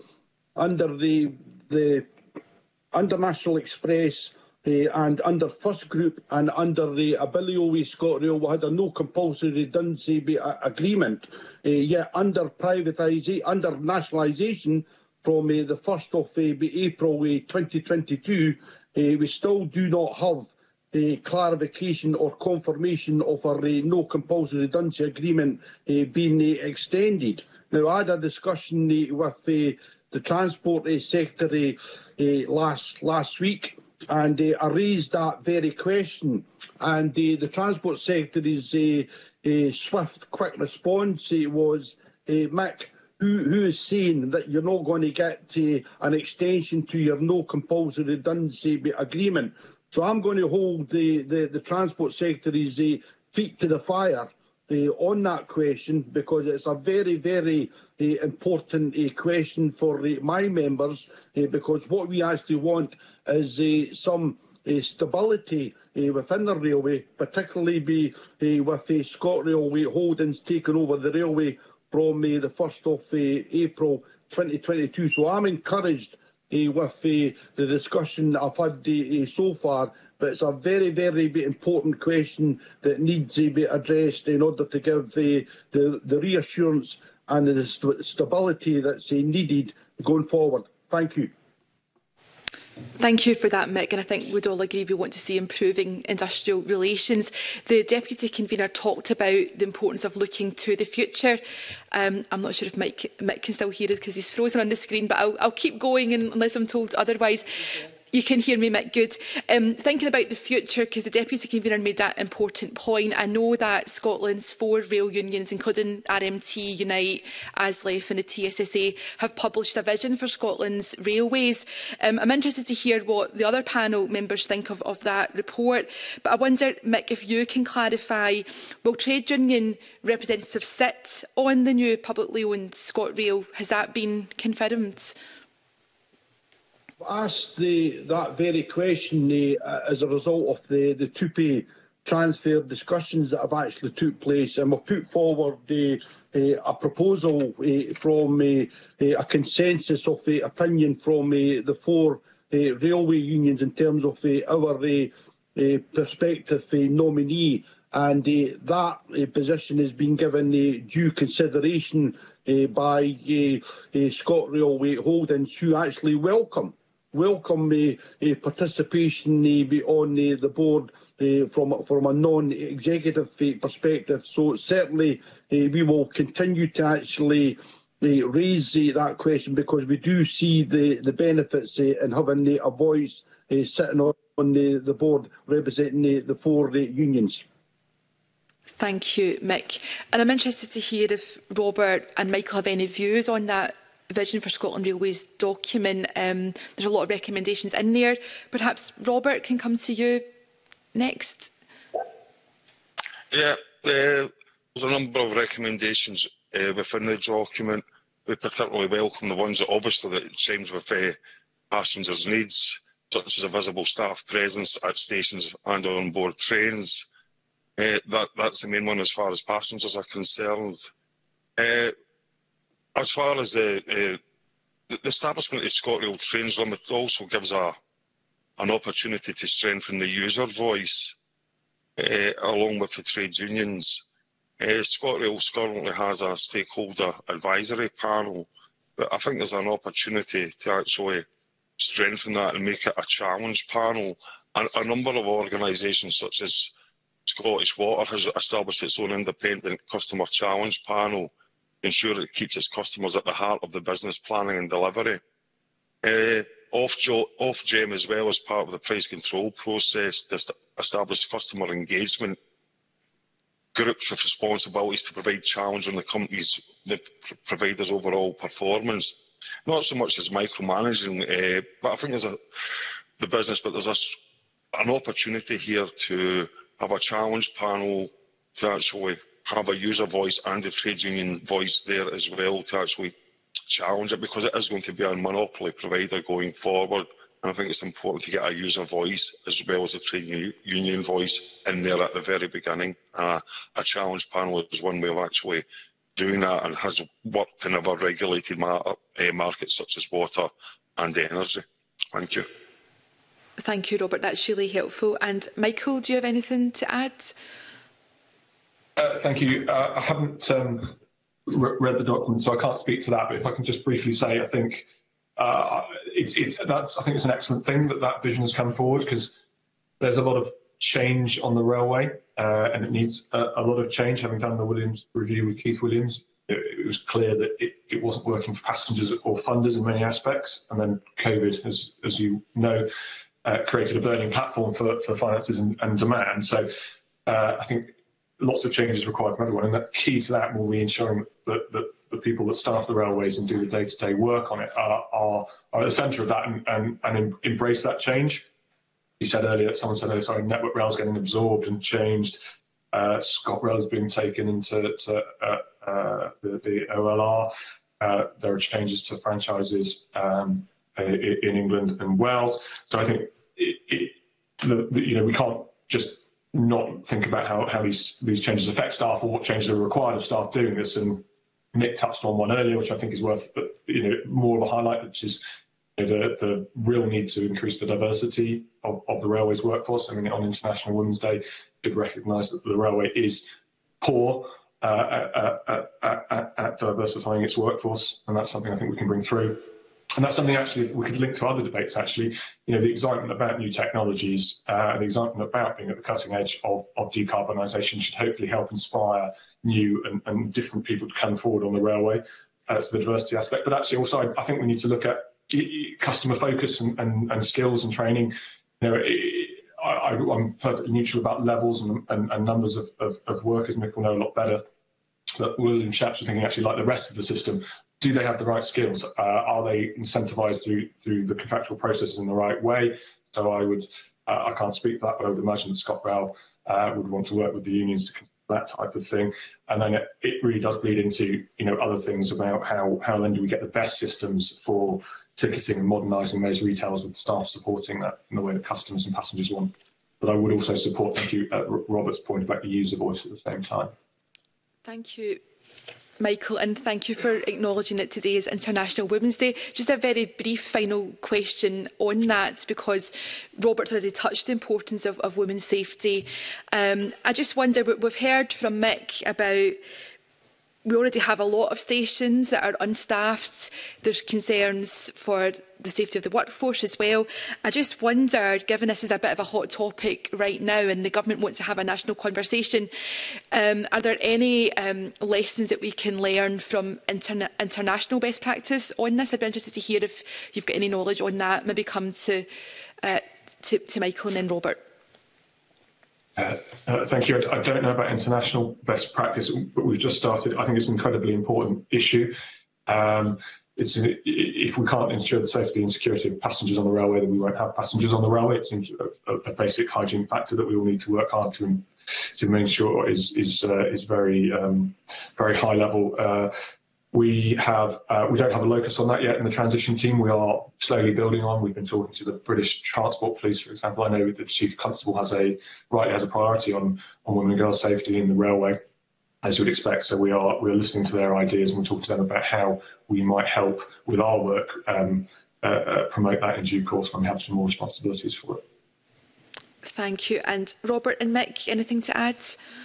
National Express and under First Group and under the Abilio ScotRail, we had a no compulsory redundancy agreement. Yet under privatisation, under nationalisation from the 1st of April 2022, we still do not have clarification or confirmation of our no compulsory redundancy agreement being extended. Now, I had a discussion with the Transport Secretary last week, and I raised that very question. And the Transport Secretary's swift, quick response was, Mick, who is saying that you're not going to get an extension to your no compulsory redundancy agreement? So I'm going to hold the Transport Secretary's feet to the fire on that question, because it's a very, very important question for my members, because what we actually want is some stability within the railway, particularly with ScotRail Holdings taking over the railway from the 1st of April 2022. So I'm encouraged with the discussion that I've had so far, but it's a very, very important question that needs to be addressed in order to give the reassurance and the stability that's needed going forward. Thank you. Thank you for that, Mick, and I think we'd all agree we want to see improving industrial relations. The Deputy Convener talked about the importance of looking to the future. I'm not sure if Mick can still hear us because he's frozen on the screen, but I'll keep going unless I'm told otherwise. You can hear me, Mick, good. Thinking about the future, because the Deputy Convener made that important point, I know that Scotland's 4 rail unions, including RMT, Unite, ASLEF and the TSSA, have published a vision for Scotland's railways. I'm interested to hear what the other panel members think of that report, but I wonder, Mick, if you can clarify, will trade union representatives sit on the new publicly owned ScotRail? Has that been confirmed? Asked that very question as a result of the TUPE transfer discussions that have actually took place, and we've put forward a proposal from a consensus of opinion from the 4 railway unions in terms of our prospective nominee, and that position has been given due consideration by ScotRail Holdings, who actually welcome participation on the board from a non-executive perspective. So certainly we will continue to actually raise that question, because we do see the benefits in having a voice sitting on the board representing the 4 unions. Thank you, Mick. And I'm interested to hear if Robert and Michael have any views on that Vision for Scotland Railways document. There's a lot of recommendations in there. Perhaps Robert can come to you next. Yeah, there's a number of recommendations within the document. We particularly welcome the ones that obviously that chimes with passengers' needs, such as a visible staff presence at stations and on board trains. That's the main one as far as passengers are concerned. As far as the establishment of ScotRail Trains Limited also gives an opportunity to strengthen the user voice along with the trade unions. ScotRail currently has a stakeholder advisory panel, but I think there's an opportunity to actually strengthen that and make it a challenge panel. A number of organisations such as Scottish Water has established its own independent customer challenge panel, ensure it keeps its customers at the heart of the business planning and delivery. Ofgem, as well, as part of the price control process, established customer engagement groups with responsibilities to provide challenge on the provider's overall performance. Not so much as micromanaging, but I think there's the business, but there's an opportunity here to have a challenge panel to actually have a user voice and a trade union voice there as well to actually challenge it, because it is going to be a monopoly provider going forward. And I think it's important to get a user voice as well as a trade union voice in there at the very beginning. A challenge panel is one way of actually doing that and has worked in other regulated markets such as water and energy. Thank you. Thank you, Robert. That's really helpful. And Michael, do you have anything to add? Thank you. I haven't read the document, so I can't speak to that. But if I can just briefly say, I think it's an excellent thing that vision has come forward, because there's a lot of change on the railway, and it needs a lot of change. Having done the Williams review with Keith Williams, it was clear that it wasn't working for passengers or funders in many aspects. And then COVID, as you know, created a burning platform for finances and demand. So I think lots of changes required from everyone, and the key to that will be ensuring that the people that staff the railways and do the day-to-day work on it are at the centre of that and embrace that change. You said earlier, someone said earlier, sorry, Network Rail's getting absorbed and changed. ScotRail has been taken into the OLR. There are changes to franchises in England and Wales. So I think we can't just not think about how these changes affect staff or what changes are required of staff doing this. And Nick touched on one earlier, which I think is worth more of a highlight, which is the real need to increase the diversity of the railway's workforce. I mean, on International Women's Day, we should recognise that the railway is poor at diversifying its workforce, and that's something I think we can bring through. And that's something actually we could link to other debates, actually. The excitement about new technologies, the excitement about being at the cutting edge of decarbonisation should hopefully help inspire new and different people to come forward on the railway. That's the diversity aspect. But actually also, I think we need to look at customer focus and skills and training. I'm perfectly neutral about levels and numbers of workers. Mick will know a lot better. But William Shapps was thinking actually like the rest of the system. Do they have the right skills? Are they incentivised through the contractual processes in the right way? So I can't speak for that, but I would imagine that ScotRail would want to work with the unions to consider that type of thing. And then it really does bleed into other things about how then do we get the best systems for ticketing and modernising those retails with staff supporting that in the way that customers and passengers want. But I would also support, thank you, Robert's point about the user voice at the same time. Thank you, Michael, and thank you for acknowledging that today is International Women's Day. Just a very brief final question on that, because Robert's already touched the importance of women's safety. I just wonder, we've heard from Mick about we already have a lot of stations that are unstaffed. There's concerns for the safety of the workforce as well. I just wonder, given this is a bit of a hot topic right now and the government wants to have a national conversation, are there any lessons that we can learn from international best practice on this? I'd be interested to hear if you've got any knowledge on that. Maybe come to Michael and then Robert. Thank you. I don't know about international best practice, but we've just started. I think it's an incredibly important issue. If we can't ensure the safety and security of passengers on the railway, then we won't have passengers on the railway. It seems a basic hygiene factor that we all need to work hard to make sure is very very high level. We don't have a locus on that yet in the transition team. We are slowly building on. We've been talking to the British Transport Police, for example. I know the Chief Constable has a priority on women and girls' safety in the railway, as you would expect. So we are listening to their ideas, and we're talking to them about how we might help with our work promote that in due course when we have some more responsibilities for it. Thank you. And Robert and Mick, anything to add?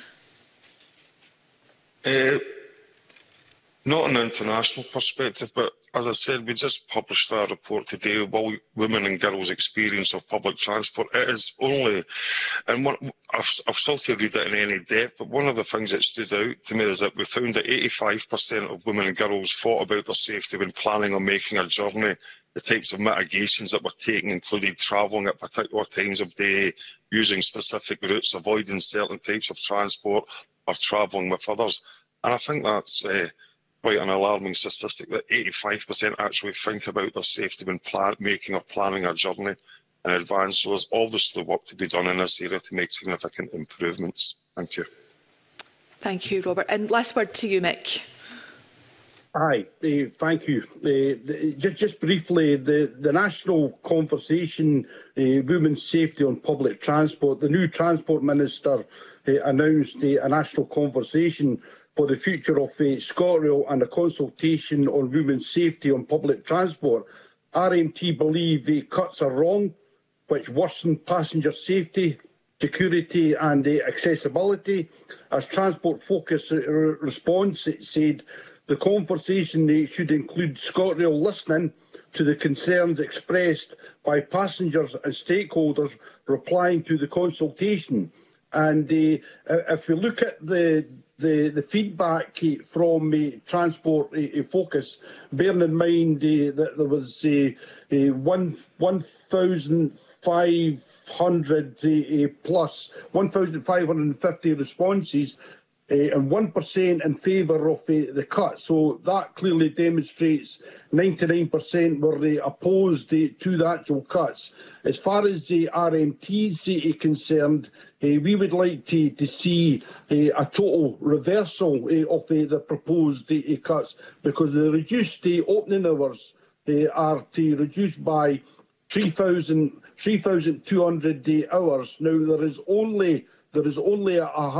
Not an international perspective, but as I said, we just published our report today, Women and Girls' Experience of Public Transport. It is only, and I've still to read it in any depth, but one of the things that stood out to me is that we found that 85% of women and girls thought about their safety when planning or making a journey. The types of mitigations that were taken included travelling at particular times of day, using specific routes, avoiding certain types of transport, or travelling with others. And I think that's quite an alarming statistic that 85% actually think about their safety when making or planning a journey in advance. So there's obviously work to be done in this area to make significant improvements. Thank you. Thank you, Robert. And last word to you, Mick. Aye, thank you. Just briefly, the national conversation, women's safety on public transport, the new Transport Minister announced a national conversation for the future of ScotRail and a consultation on women's safety on public transport. RMT believe cuts are wrong, which worsen passenger safety, security and accessibility. As Transport Focus response, it said the conversation should include ScotRail listening to the concerns expressed by passengers and stakeholders replying to the consultation. And if we look at the the feedback from Transport Focus, bearing in mind that there was 1,500 plus 1,550 responses, and 1% in favour of the cut. So that clearly demonstrates 99% were opposed to the actual cuts. As far as the RMTs are concerned, we would like to see a total reversal of the proposed cuts, because the reduced opening hours are to reduce by 3,200 hours. Now there is only 133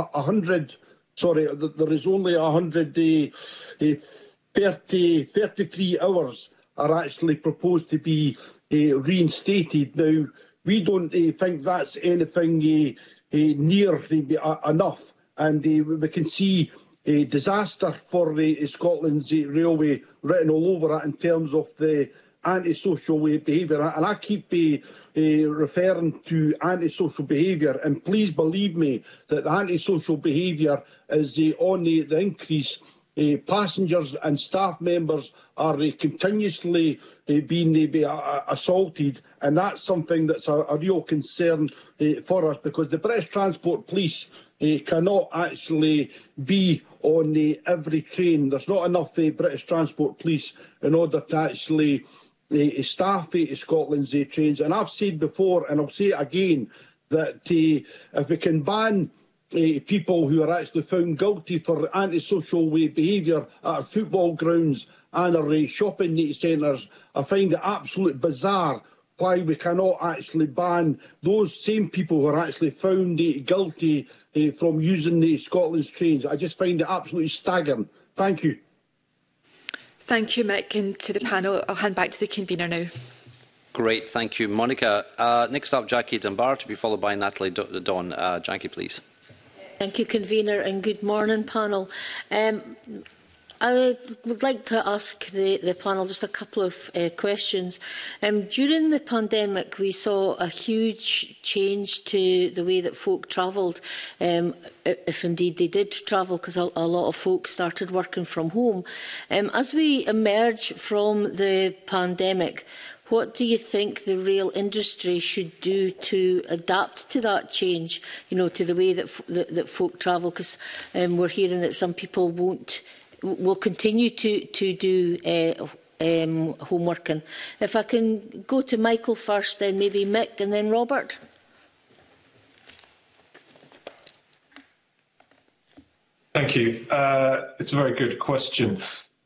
hours are actually proposed to be reinstated. Now, we don't think that's anything near enough, and we can see a disaster for Scotland's railway written all over it in terms of the antisocial behaviour. And I keep referring to antisocial behaviour, and please believe me that antisocial behaviour is on the increase. Passengers and staff members are continuously being assaulted, and that's something that's a real concern for us, because the British Transport Police cannot actually be on every train. There's not enough British Transport Police in order to actually staff Scotland's trains. And I've said before, and I'll say it again, that if we can ban people who are actually found guilty for antisocial behaviour at our football grounds and our shopping centres, I find it absolutely bizarre why we cannot actually ban those same people who are actually found guilty from using Scotland's trains. I just find it absolutely staggering. Thank you. Thank you, Mick. And to the panel, I'll hand back to the convener now. Great, thank you, Monica. Next up, Jackie Dunbar, to be followed by Natalie Dawn. Jackie, please. Thank you, convener, and good morning, panel. I would like to ask the panel just a couple of questions. During the pandemic, we saw a huge change to the way that folk travelled, if indeed they did travel, because a lot of folk started working from home. As we emerge from the pandemic, what do you think the rail industry should do to adapt to that change, to the way that folk travel? Because we're hearing that some people will continue to do homeworking. If I can go to Michael first, then maybe Mick, and then Robert. Thank you. It's a very good question.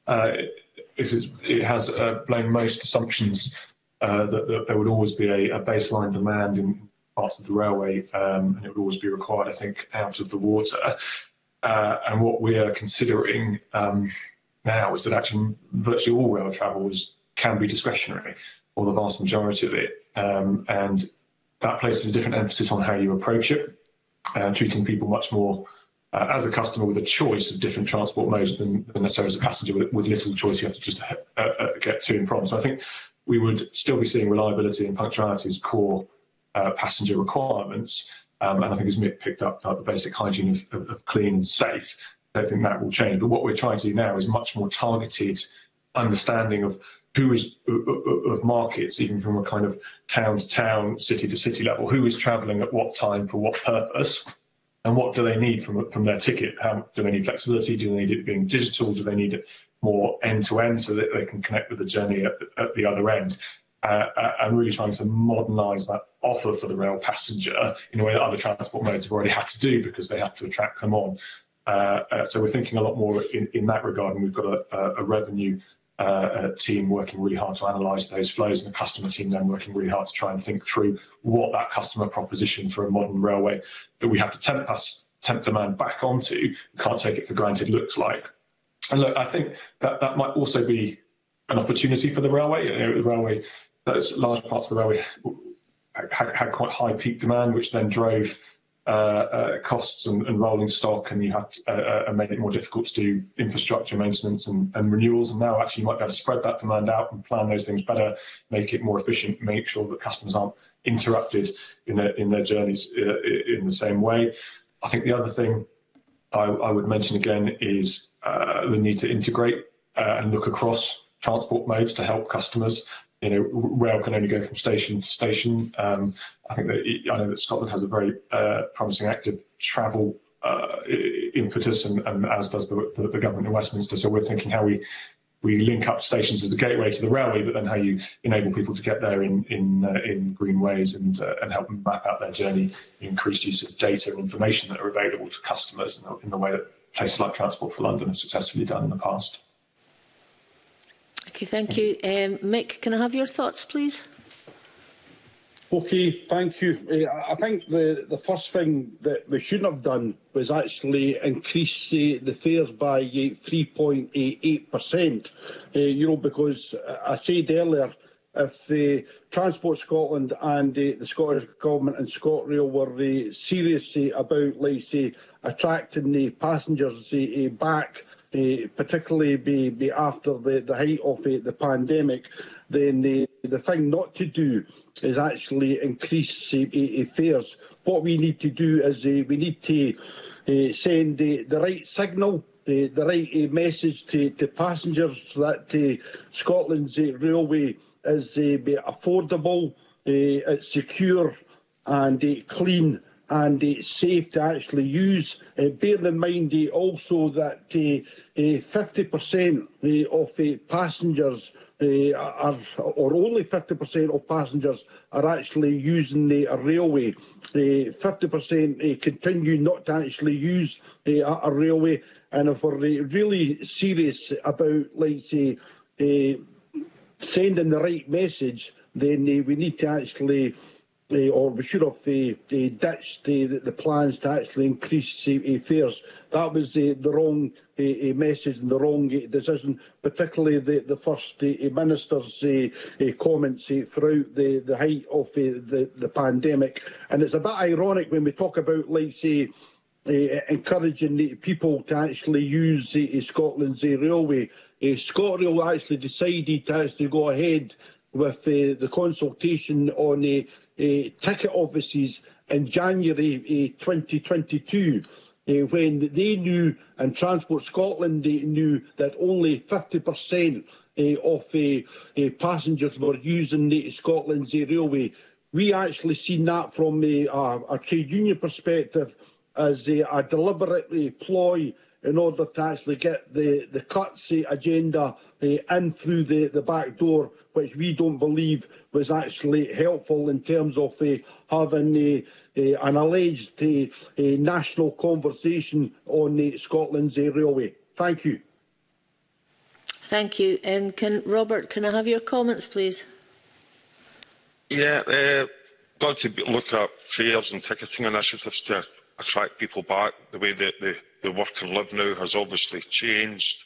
It has blown most assumptions that there would always be a baseline demand in parts of the railway, and it would always be required, I think, out of the water. And what we are considering now is that actually virtually all rail travel can be discretionary, or the vast majority of it. And that places a different emphasis on how you approach it, treating people much more as a customer with a choice of different transport modes than necessarily as a passenger with little choice you have to just get to and from. So I think we would still be seeing reliability and punctuality as core passenger requirements. And I think as Mick picked up, the basic hygiene of clean and safe, I don't think that will change. But what we're trying to do now is much more targeted understanding of of markets, even from a kind of town to town, city to city level. Who is travelling at what time for what purpose? And what do they need from their ticket? How do they need flexibility? Do they need it being digital? Do they need it more end-to-end so that they can connect with the journey at the other end? And really trying to modernise that offer for the rail passenger in a way that other transport modes have already had to do because they have to attract them on. So we're thinking a lot more in that regard, and we've got a revenue team working really hard to analyse those flows, and a customer team then working really hard to try and think through what that customer proposition for a modern railway that we have to tempt demand back onto, can't take it for granted, looks like. And look, I think that might also be an opportunity for the railway. The railway, large parts of the railway had quite high peak demand, which then drove costs and rolling stock, and you had made it more difficult to do infrastructure maintenance and renewals. And now actually you might be able to spread that demand out and plan those things better, make it more efficient, make sure that customers aren't interrupted in their journeys in the same way. I think the other thing I would mention again is the need to integrate and look across transport modes to help customers. You know, rail can only go from station to station. I think that I know that Scotland has a very promising active travel impetus, and as does the government in Westminster. So we're thinking how we link up stations as the gateway to the railway, but then how you enable people to get there in green ways and help them map out their journey, increased use of data and information that are available to customers in the way that places like Transport for London have successfully done in the past. Okay, thank you. Mick, can I have your thoughts, please? Okay, thank you. I think the first thing that we shouldn't have done was actually increase the fares by 3.8%. Because I said earlier, if Transport Scotland and the Scottish Government and ScotRail were serious about, let's say, attracting the passengers back, particularly after the height of the pandemic, then the thing not to do is actually increase fares. What we need to do is we need to send the right signal, the right message to passengers that Scotland's railway is affordable, it's secure and clean and safe to actually use. Bearing in mind also that 50% of passengers or only 50% of passengers are actually using a railway. 50% continue not to actually use a railway. And if we're really serious about, let's say, sending the right message, then we need to actually or we should have ditched the plans to actually increase fares. That was the wrong message and the wrong decision, particularly the First Minister's comments throughout the height of the pandemic. And it's a bit ironic when we talk about, let's say, encouraging people to actually use Scotland's railway. ScotRail actually decided to actually go ahead with the consultation on ticket offices in January 2022, when they knew and Transport Scotland knew that only 50% of passengers were using Scotland's railway. We actually seen that from a trade union perspective as a deliberate ploy in order to actually get the cuts agenda in through the back door, which we don't believe was actually helpful in terms of having an alleged national conversation on Scotland's railway. Thank you. Thank you. And Robert, can I have your comments, please? Yeah, got to look at fares and ticketing initiatives to attract people back. The way that the work and live now has obviously changed.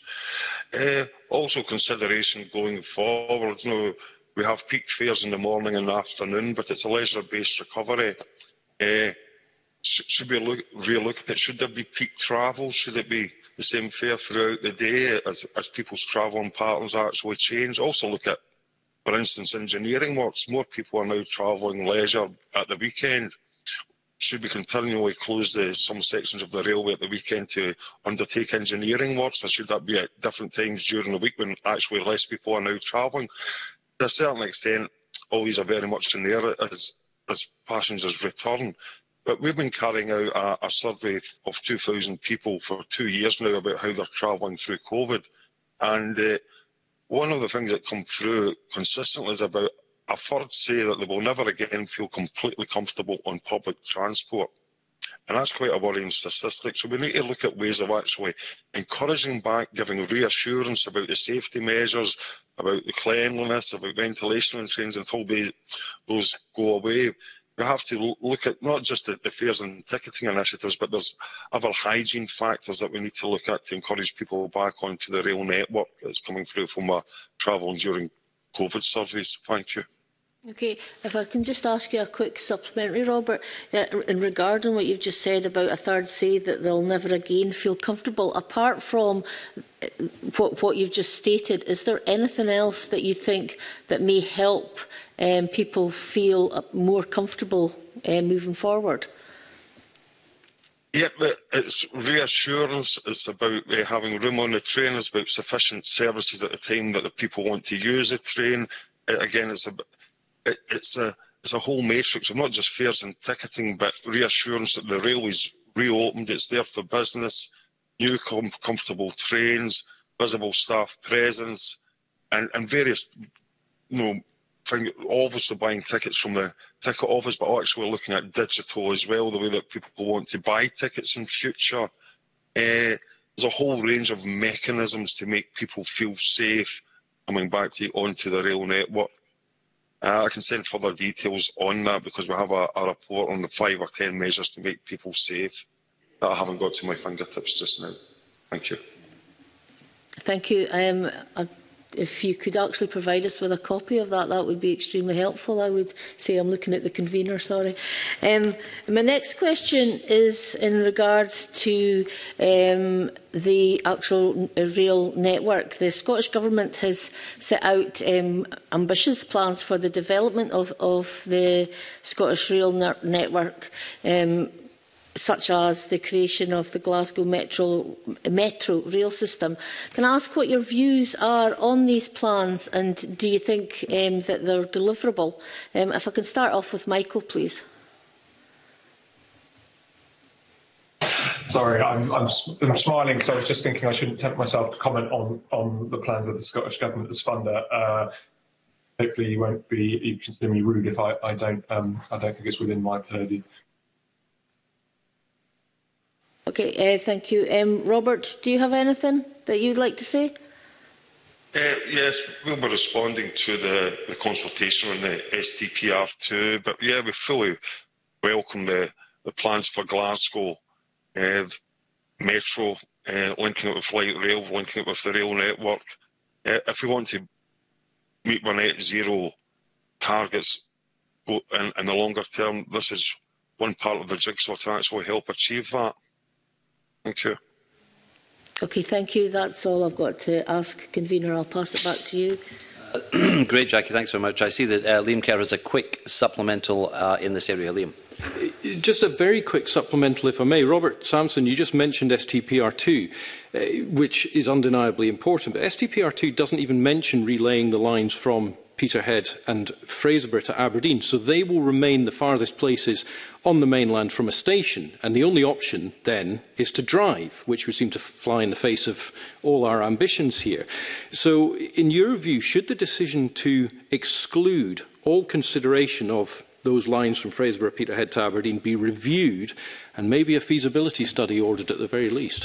Also consideration going forward. We have peak fares in the morning and the afternoon, but it's a leisure-based recovery. Should we re-look at, should there be peak travel? Should it be the same fare throughout the day as people's travelling patterns actually change? Also look at, for instance, engineering works. More people are now travelling leisure at the weekend. Should we continually close some sections of the railway at the weekend to undertake engineering works, or should that be at different times during the week when actually less people are now travelling? To a certain extent, all these are very much in the air as passengers return. But we've been carrying out a survey of 2,000 people for 2 years now about how they're travelling through COVID. And one of the things that come through consistently is about a third say that they will never again feel completely comfortable on public transport. And that's quite a worrying statistic. So we need to look at ways of actually encouraging back, giving reassurance about the safety measures, about the cleanliness, about ventilation in trains until those go away. We have to look at not just the fares and ticketing initiatives, but there's other hygiene factors that we need to look at to encourage people back onto the rail network that's coming through from travelling during COVID surveys. Thank you. Okay, if I can just ask you a quick supplementary, Robert, in regarding what you've just said about a third say that they'll never again feel comfortable. Apart from what you've just stated, is there anything else that you think that may help people feel more comfortable moving forward? Yep, but it's reassurance. It's about having room on the train. It's about sufficient services at the time that the people want to use the train. Again, it's a whole matrix of not just fares and ticketing, but reassurance that the railway's reopened. It's there for business, new comfortable trains, visible staff presence, and various, obviously buying tickets from the ticket office, but actually looking at digital as well, the way that people want to buy tickets in future. There's a whole range of mechanisms to make people feel safe coming back onto the rail network. I can send further details on that because we have a report on the 5 or 10 measures to make people safe that I haven't got to my fingertips just now. Thank you. Thank you. If you could actually provide us with a copy of that, that would be extremely helpful. I would say I'm looking at the convener, sorry. My next question is in regards to the actual rail network. The Scottish Government has set out ambitious plans for the development of the Scottish rail network, such as the creation of the Glasgow Metro rail system. Can I ask what your views are on these plans, and do you think that they're deliverable? If I can start off with Michael, please. Sorry, I'm smiling because I was just thinking I shouldn't tempt myself to comment on the plans of the Scottish Government as funder. Hopefully you consider me rude if I don't think it's within my purview. Okay, thank you. Robert, do you have anything that you'd like to say? Yes, we'll be responding to the consultation on the STPR2, but yeah, we fully welcome the plans for Glasgow Metro, linking it with light rail, linking it with the rail network. If we want to meet our net zero targets in the longer term, this is one part of the jigsaw to actually help achieve that. Thank you. Okay, thank you. That's all I've got to ask. Convener, I'll pass it back to you. Great, Jackie. Thanks very much. I see that Liam Kerr has a quick supplemental in this area. Liam. Just a very quick supplemental, if I may. Robert Sampson, you just mentioned STPR2, which is undeniably important, but STPR2 doesn't even mention relaying the lines from Peterhead and Fraserburgh to Aberdeen, so they will remain the farthest places on the mainland from a station, and the only option then is to drive, which would seem to fly in the face of all our ambitions here. So, in your view, should the decision to exclude all consideration of those lines from Fraserburgh, Peterhead to Aberdeen be reviewed, and maybe a feasibility study ordered at the very least?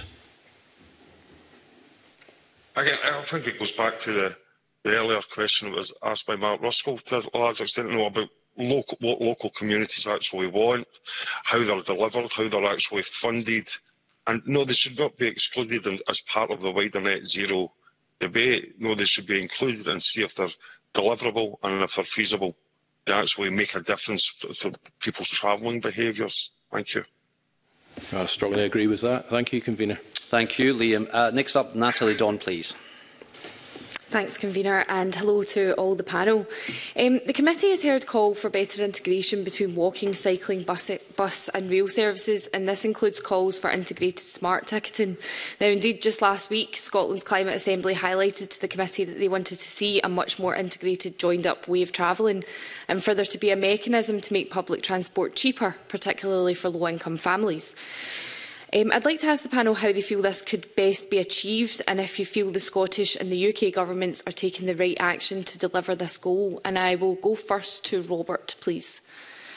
Again, I think it goes back to the earlier question that was asked by Mark Ruskell to a large extent, about what local communities actually want, how they're delivered, how they're actually funded. And no, they should not be excluded as part of the wider net zero debate. No, they should be included and see if they're deliverable and if they're feasible to actually make a difference to people's travelling behaviours. Thank you. I strongly agree with that. Thank you, Convener. Thank you, Liam. Next up, Natalie Dawn, please. Thanks, Convener, and hello to all the panel. The committee has heard call for better integration between walking, cycling, bus and rail services, and this includes calls for integrated smart ticketing. Now, indeed, just last week, Scotland's Climate Assembly highlighted to the committee that they wanted to see a much more integrated, joined-up way of travelling, and for there to be a mechanism to make public transport cheaper, particularly for low-income families. I'd like to ask the panel how they feel this could best be achieved, and if you feel the Scottish and the UK governments are taking the right action to deliver this goal. And I will go first to Robert, please.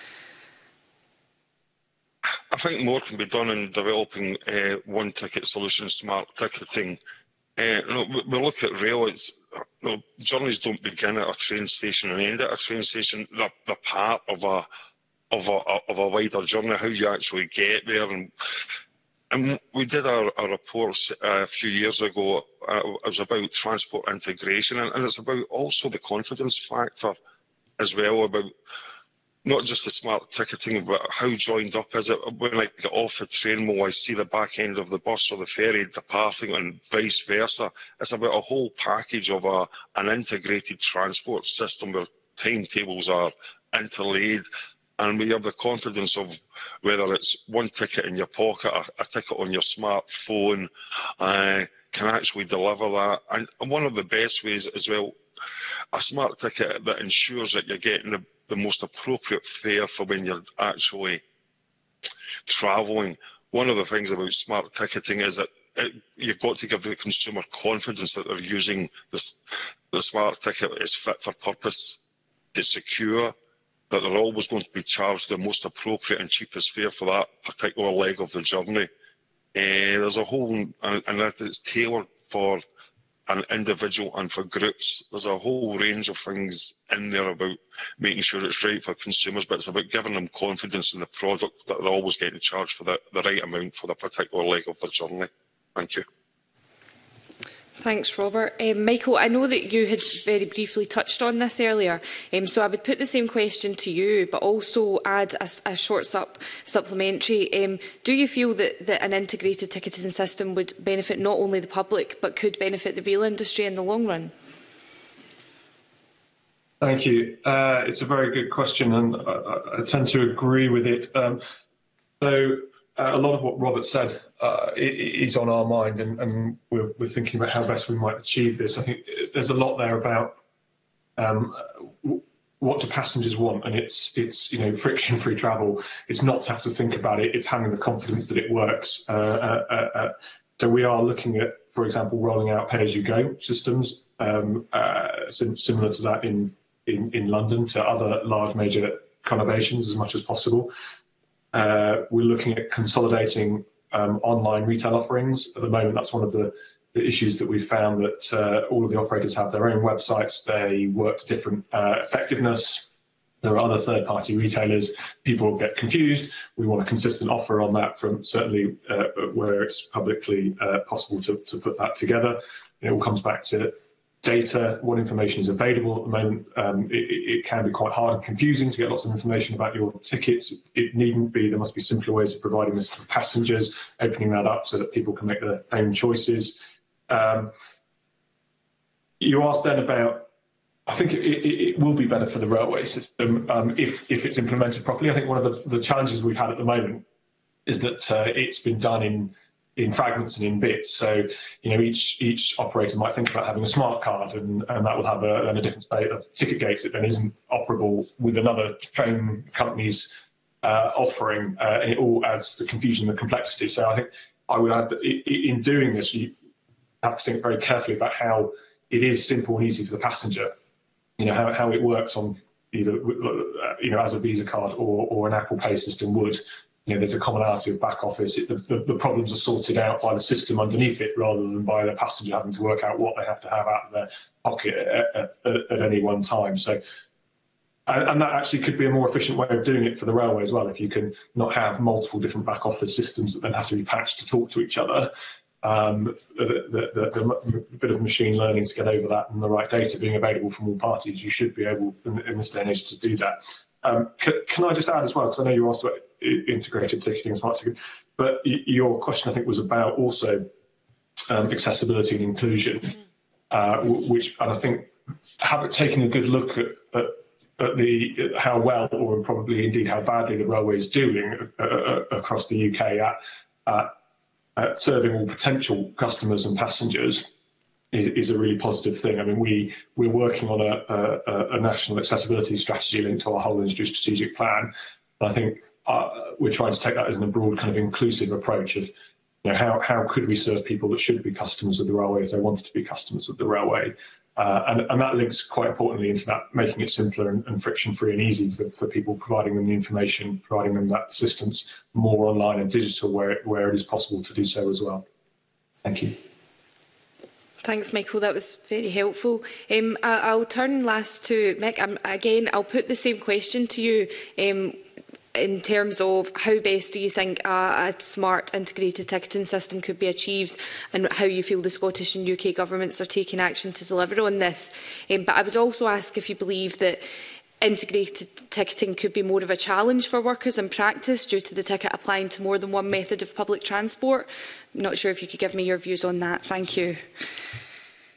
I think more can be done in developing one-ticket solutions, smart ticketing. We look at rail, journeys don't begin at a train station and end at a train station. They're part of a wider journey, how you actually get there. And we did a report a few years ago. It was about transport integration, and it's about also the confidence factor as well, about not just the smart ticketing, but how joined up is it. When I get off the train, will I see the back end of the bus or the ferry departing, and vice versa? It's about a whole package of an integrated transport system where timetables are interlaid, and we have the confidence of whether it's one ticket in your pocket, a ticket on your smartphone, can actually deliver that. And one of the best ways as well, a smart ticket that ensures that you're getting the most appropriate fare for when you're actually travelling. One of the things about smart ticketing is that you've got to give the consumer confidence that they're using the smart ticket is fit for purpose, it's secure, that they're always going to be charged the most appropriate and cheapest fare for that particular leg of the journey. There's a whole, and that it's tailored for an individual and for groups. There's a whole range of things in there about making sure it's right for consumers, but it's about giving them confidence in the product that they're always getting charged for the right amount for the particular leg of the journey. Thank you. Thanks, Robert. Michael, I know that you had very briefly touched on this earlier, so I would put the same question to you, but also add a short supplementary. Do you feel that an integrated ticketing system would benefit not only the public, but could benefit the rail industry in the long run? Thank you. It's a very good question, and I tend to agree with it. A lot of what Robert said is on our mind, and we're thinking about how best we might achieve this. I think there's a lot there about what do passengers want, and it's friction-free travel. It's not to have to think about it. It's having the confidence that it works. So we are looking at, for example, rolling out pay-as-you-go systems, similar to that in London, to other large major conurbations as much as possible. We're looking at consolidating online retail offerings. At the moment, that's one of the issues that we've found, that all of the operators have their own websites. They work to different effectiveness. There are other third-party retailers. People get confused. We want a consistent offer on that, from certainly where it's publicly possible to put that together. It all comes back to data, what information is available at the moment. It can be quite hard and confusing to get lots of information about your tickets. It needn't be. There must be simpler ways of providing this to passengers, opening that up so that people can make their own choices. You asked then about, I think it will be better for the railway system if it's implemented properly. I think one of the challenges we've had at the moment is that it's been done in fragments and in bits. So, each operator might think about having a smart card, and that will have a different state of ticket gates that then isn't operable with another train company's offering, and it all adds to the confusion and the complexity. So I think I would add that in doing this, you have to think very carefully about how it is simple and easy for the passenger. How it works on either as a Visa card or an Apple Pay system would. There's a commonality of back office. The problems are sorted out by the system underneath it, rather than by the passenger having to work out what they have to have out of their pocket at any one time. So, and that actually could be a more efficient way of doing it for the railway as well, if you can not have multiple different back office systems that then have to be patched to talk to each other. The bit of machine learning to get over that, and the right data being available from all parties, you should be able in this day and age to do that. Can I just add as well, because I know you asked about integrated ticketing and smart ticketing, but your question, I think, was about also accessibility and inclusion, and I think taking a good look at how well, or probably indeed how badly, the railway is doing across the UK at serving all potential customers and passengers is a really positive thing. I mean, we're working on a national accessibility strategy linked to our whole industry strategic plan. And I think we're trying to take that as a broad kind of inclusive approach of, how could we serve people that should be customers of the railway if they wanted to be customers of the railway. And that links quite importantly into that, making it simpler and friction-free and easy for people, providing them the information, providing them that assistance more online and digital where it is possible to do so as well. Thank you. Thanks, Michael. That was very helpful. I'll turn last to Mick. Again, I'll put the same question to you in terms of how best do you think a smart integrated ticketing system could be achieved, and how you feel the Scottish and UK governments are taking action to deliver on this. But I would also ask if you believe that integrated ticketing could be more of a challenge for workers in practice due to the ticket applying to more than one method of public transport. I'm not sure if you could give me your views on that. Thank you.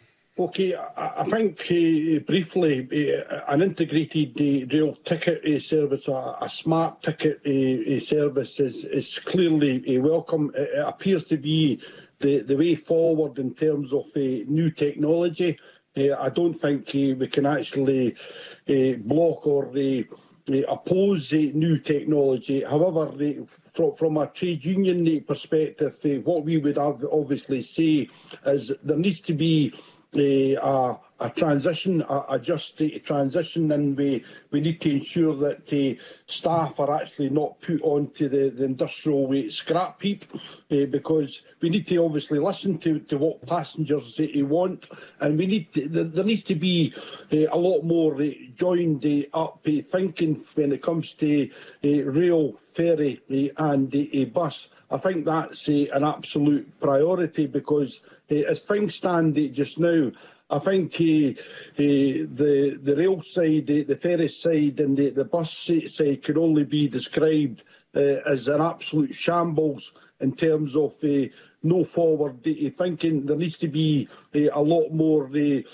Okay, I think briefly an integrated rail ticket service, a smart ticket service is clearly welcome. It appears to be the way forward in terms of new technology. I don't think we can actually block or oppose new technology. However, from a trade union perspective, what we would obviously say is there needs to be a transition, a just transition, and we need to ensure that staff are actually not put onto the industrial scrap heap, because we need to obviously listen to what passengers want, and we need to, there needs to be a lot more joined up thinking when it comes to rail, ferry and bus. I think that's an absolute priority, because as things stand just now, I think the rail side, the ferry side and the bus side can only be described as an absolute shambles in terms of no forward thinking. There needs to be a lot more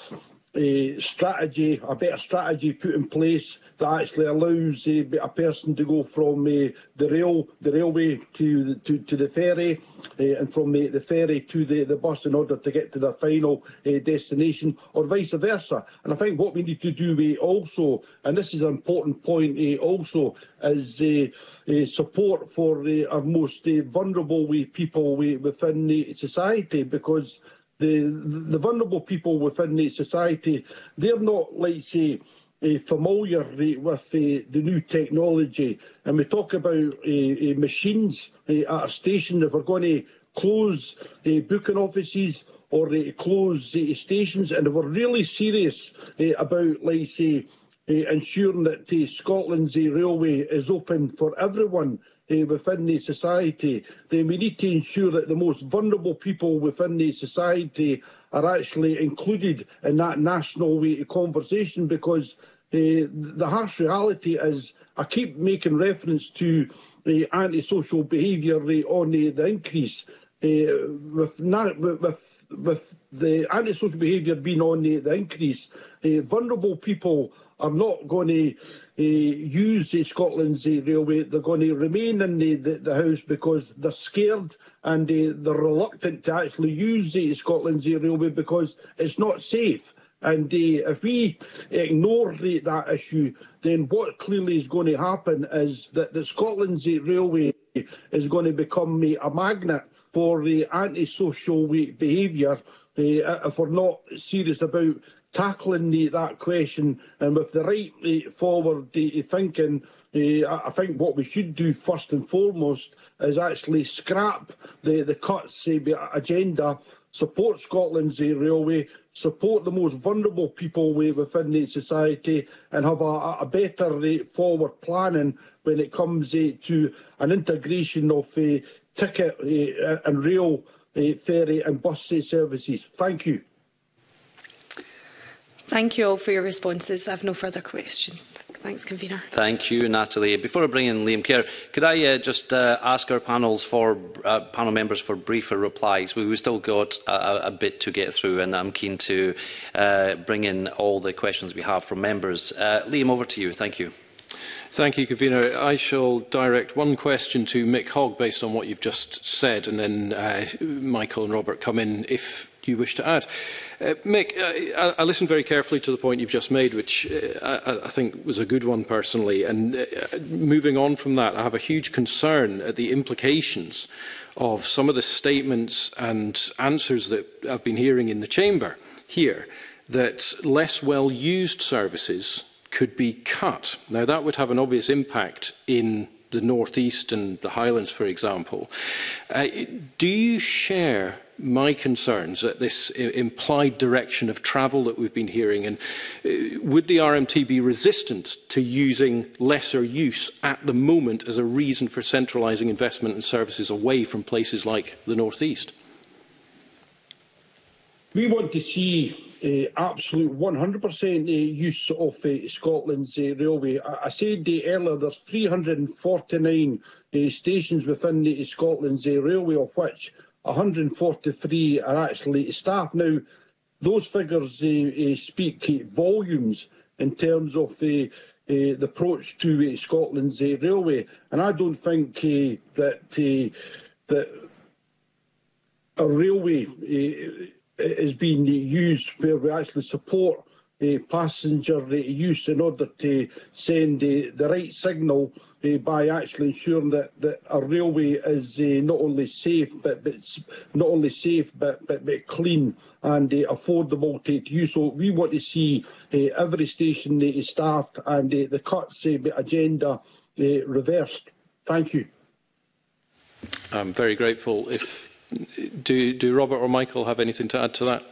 strategy, a better strategy put in place that actually allows a person to go from the railway to the ferry, and from the ferry to the bus in order to get to their final destination, or vice versa. And I think what we need to do also, and this is an important point also, is support for our most vulnerable people within the society, because the vulnerable people within the society, they're not, like, say, familiar with the new technology. And we talk about machines at our station. If we're going to close booking offices or close stations, and if we're really serious about, like, say, ensuring that Scotland's railway is open for everyone within the society, then we need to ensure that the most vulnerable people within the society are actually included in that national conversation, because the harsh reality is, I keep making reference to antisocial behaviour on the increase. With the antisocial behaviour being on the increase, vulnerable people are not going to use Scotland's railway. They're going to remain in the house because they're scared, and they're reluctant to actually use Scotland's railway because it's not safe. And if we ignore that issue, then what clearly is going to happen is that the Scotland's railway is going to become a magnet for antisocial behaviour if we're not serious about tackling that question, and with the right forward thinking. I think what we should do first and foremost is actually scrap the cuts agenda, support Scotland's railway, support the most vulnerable people within the society, and have a better forward planning when it comes to an integration of ticket and rail, ferry and bus services. Thank you. Thank you all for your responses. I have no further questions. Thanks, Convener. Thank you, Natalie. Before I bring in Liam Kerr, could I just ask our panel members for briefer replies? We've still got a bit to get through, and I'm keen to bring in all the questions we have from members. Liam, over to you. Thank you. Thank you, Convener. I shall direct one question to Mick Hogg based on what you've just said, and then Michael and Robert come in if you wish to add. Mick, I listened very carefully to the point you've just made, which I think was a good one personally. And moving on from that, I have a huge concern at the implications of some of the statements and answers that I've been hearing in the chamber here, that less well-used services could be cut. Now, that would have an obvious impact in the North East and the Highlands, for example. Do you share my concerns at this implied direction of travel that we've been hearing? And would the RMT be resistant to using lesser use at the moment as a reason for centralising investment and services away from places like the North East? We want to see absolute 100% use of Scotland's railway. I said earlier there's 349 stations within Scotland's railway, of which 143 are actually staff. Now, those figures speak volumes in terms of the approach to Scotland's railway, and I don't think that a railway is being used where we actually support passenger use in order to send the right signal by actually ensuring that a railway is not only safe but clean and affordable to use. So we want to see every station staffed and the cuts agenda reversed. Thank you. I'm very grateful. Do Robert or Michael have anything to add to that?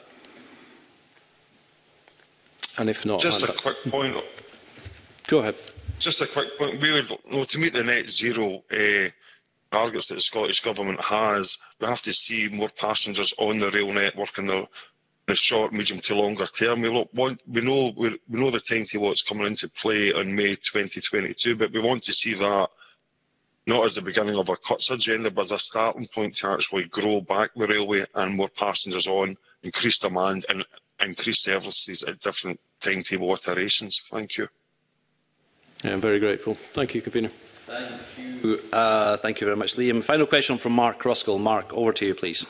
And if not, just a quick point. Go ahead. Just a quick point. We would, to meet the net zero targets that the Scottish Government has, we have to see more passengers on the rail network in the short, medium to longer term. We know the timetable that's coming into play in May 2022, but we want to see that not as the beginning of a cuts agenda, but as a starting point to actually grow back the railway and more passengers on, increase demand and increase services at different timetable iterations. Thank you. Yeah, I'm very grateful. Thank you, Convener. Thank you. Thank you very much, Liam. Final question from Mark Ruskell. Mark, over to you, please.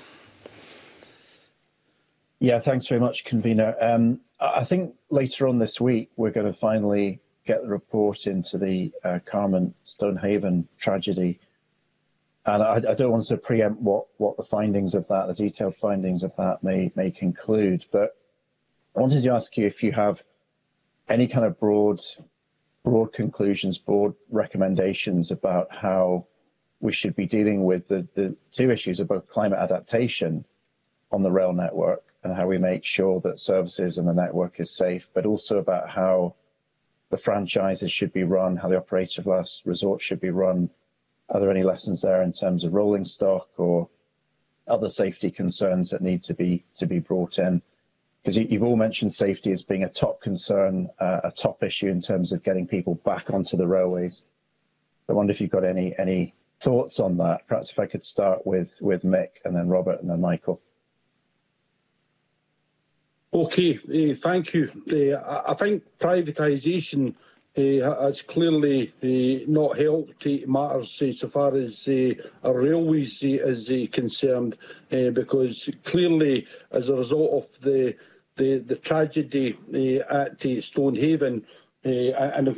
Yeah, thanks very much, Convener. I think later on this week we're going to finally get the report into the Carmen Stonehaven tragedy. And I don't want to preempt what the findings of that, the detailed findings of that may conclude, but I wanted to ask you if you have any kind of broad conclusions, broad recommendations about how we should be dealing with the two issues of both climate adaptation on the rail network and how we make sure that services and the network is safe, but also about how the franchises should be run, how the operator of last resort should be run. Are there any lessons there in terms of rolling stock or other safety concerns that need to be brought in? Because you've all mentioned safety as being a top concern, a top issue in terms of getting people back onto the railways. I wonder if you've got any thoughts on that. Perhaps if I could start with Mick and then Robert and then Michael. Okay, thank you. I think privatisation has clearly not helped matters so far as our railways is concerned, because clearly as a result of the tragedy at Stonehaven, and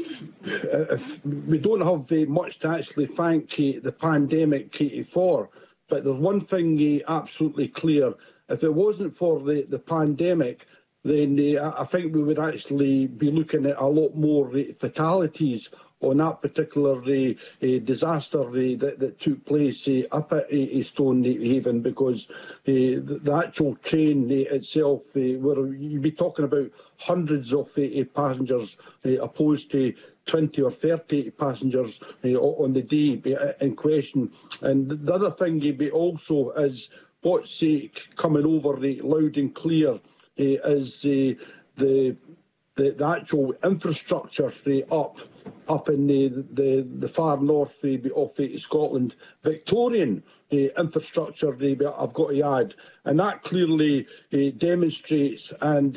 if we don't have much to actually thank the pandemic for, but there's one thing absolutely clear. If it wasn't for the pandemic, then I think we would actually be looking at a lot more fatalities on that particular disaster that took place up at Stonehaven, because the actual train itself, where you'd be talking about hundreds of passengers opposed to 20 or 30 passengers on the day in question. And the other thing also is what's coming over loud and clear is the actual infrastructure up in the far north of Scotland, Victorian infrastructure, I've got to add, and that clearly demonstrates and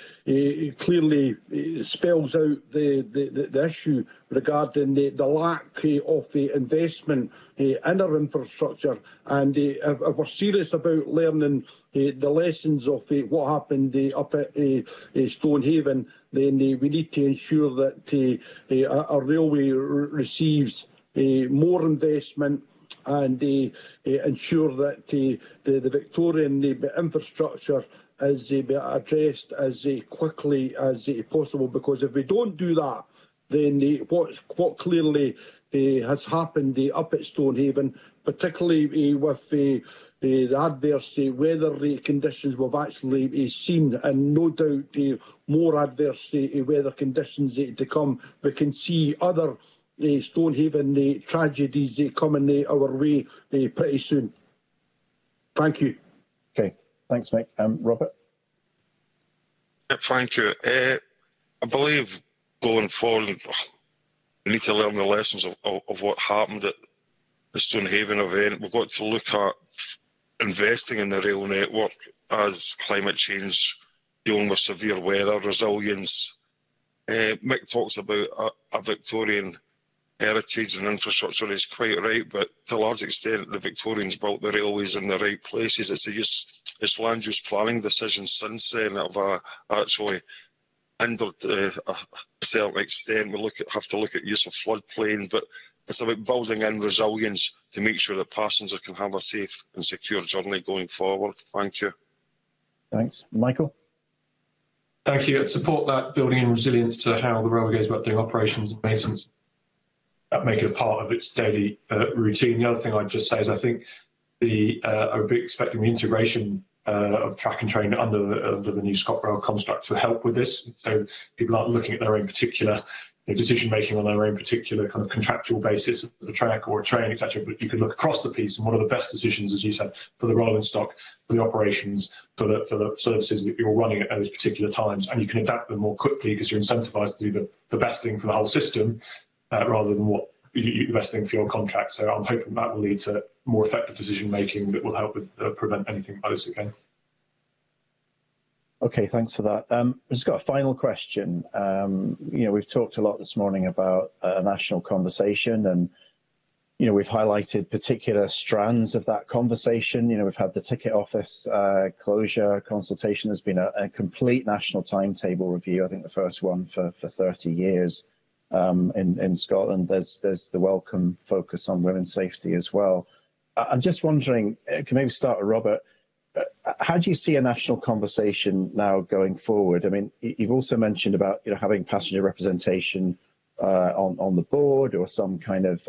clearly spells out the issue regarding the lack of investment in our infrastructure. And if we're serious about learning the lessons of what happened up at Stonehaven, then we need to ensure that our railway receives more investment and ensure that the Victorian infrastructure is addressed as quickly as possible. Because if we don't do that, then what clearly has happened up at Stonehaven, particularly with the adverse weather conditions we've actually seen, and no doubt more adverse weather conditions to come, we can see other Stonehaven tragedies coming our way pretty soon. Thank you. Okay, thanks, Mick. Robert? Thank you. I believe going forward, we need to learn the lessons of what happened at the Stonehaven event. We've got to look at investing in the rail network as climate change dealing with severe weather, resilience. Mick talks about a Victorian heritage and infrastructure is quite right, but to a large extent the Victorians built the railways in the right places. It's land use planning decisions since then that have actually hindered to a certain extent. We have to look at use of floodplain, but it's about building in resilience to make sure that passengers can have a safe and secure journey going forward. Thank you. Thanks. Michael? Thank you. I'd support that, building in resilience to how the railway goes about doing operations and maintenance. That make it a part of its daily routine. The other thing I'd just say is I think I would be expecting the integration of track and train under the new ScotRail construct to help with this. So people aren't looking at their own particular decision making on their own particular kind of contractual basis of the track or a train, etc. But you could look across the piece and what are the best decisions, as you said, for the rolling stock, for the operations, for the services that you're running at those particular times, and you can adapt them more quickly because you're incentivized to do the best thing for the whole system rather than what the best thing for your contract. So I'm hoping that will lead to more effective decision making that will help with prevent anything like this again. Okay, thanks for that. I've just got a final question. We've talked a lot this morning about a national conversation, and we've highlighted particular strands of that conversation. We've had the ticket office closure consultation. There's been a complete national timetable review. I think the first one for 30 years in Scotland. There's the welcome focus on women's safety as well. I'm just wondering, can maybe start with Robert. How do you see a national conversation now going forward? I mean, you've also mentioned about having passenger representation on the board or some kind of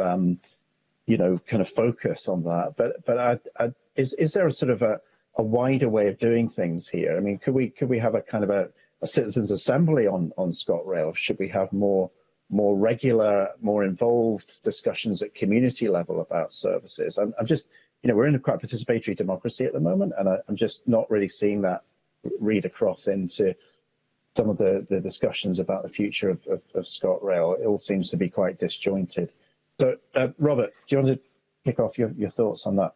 focus on that. But is there a sort of a wider way of doing things here? I mean, could we have a kind of a citizens' assembly on ScotRail? Should we have more regular, more involved discussions at community level about services? I'm just we're in a quite participatory democracy at the moment, and I'm just not really seeing that read across into some of the discussions about the future of ScotRail. It all seems to be quite disjointed. So, Robert, do you want to kick off your thoughts on that?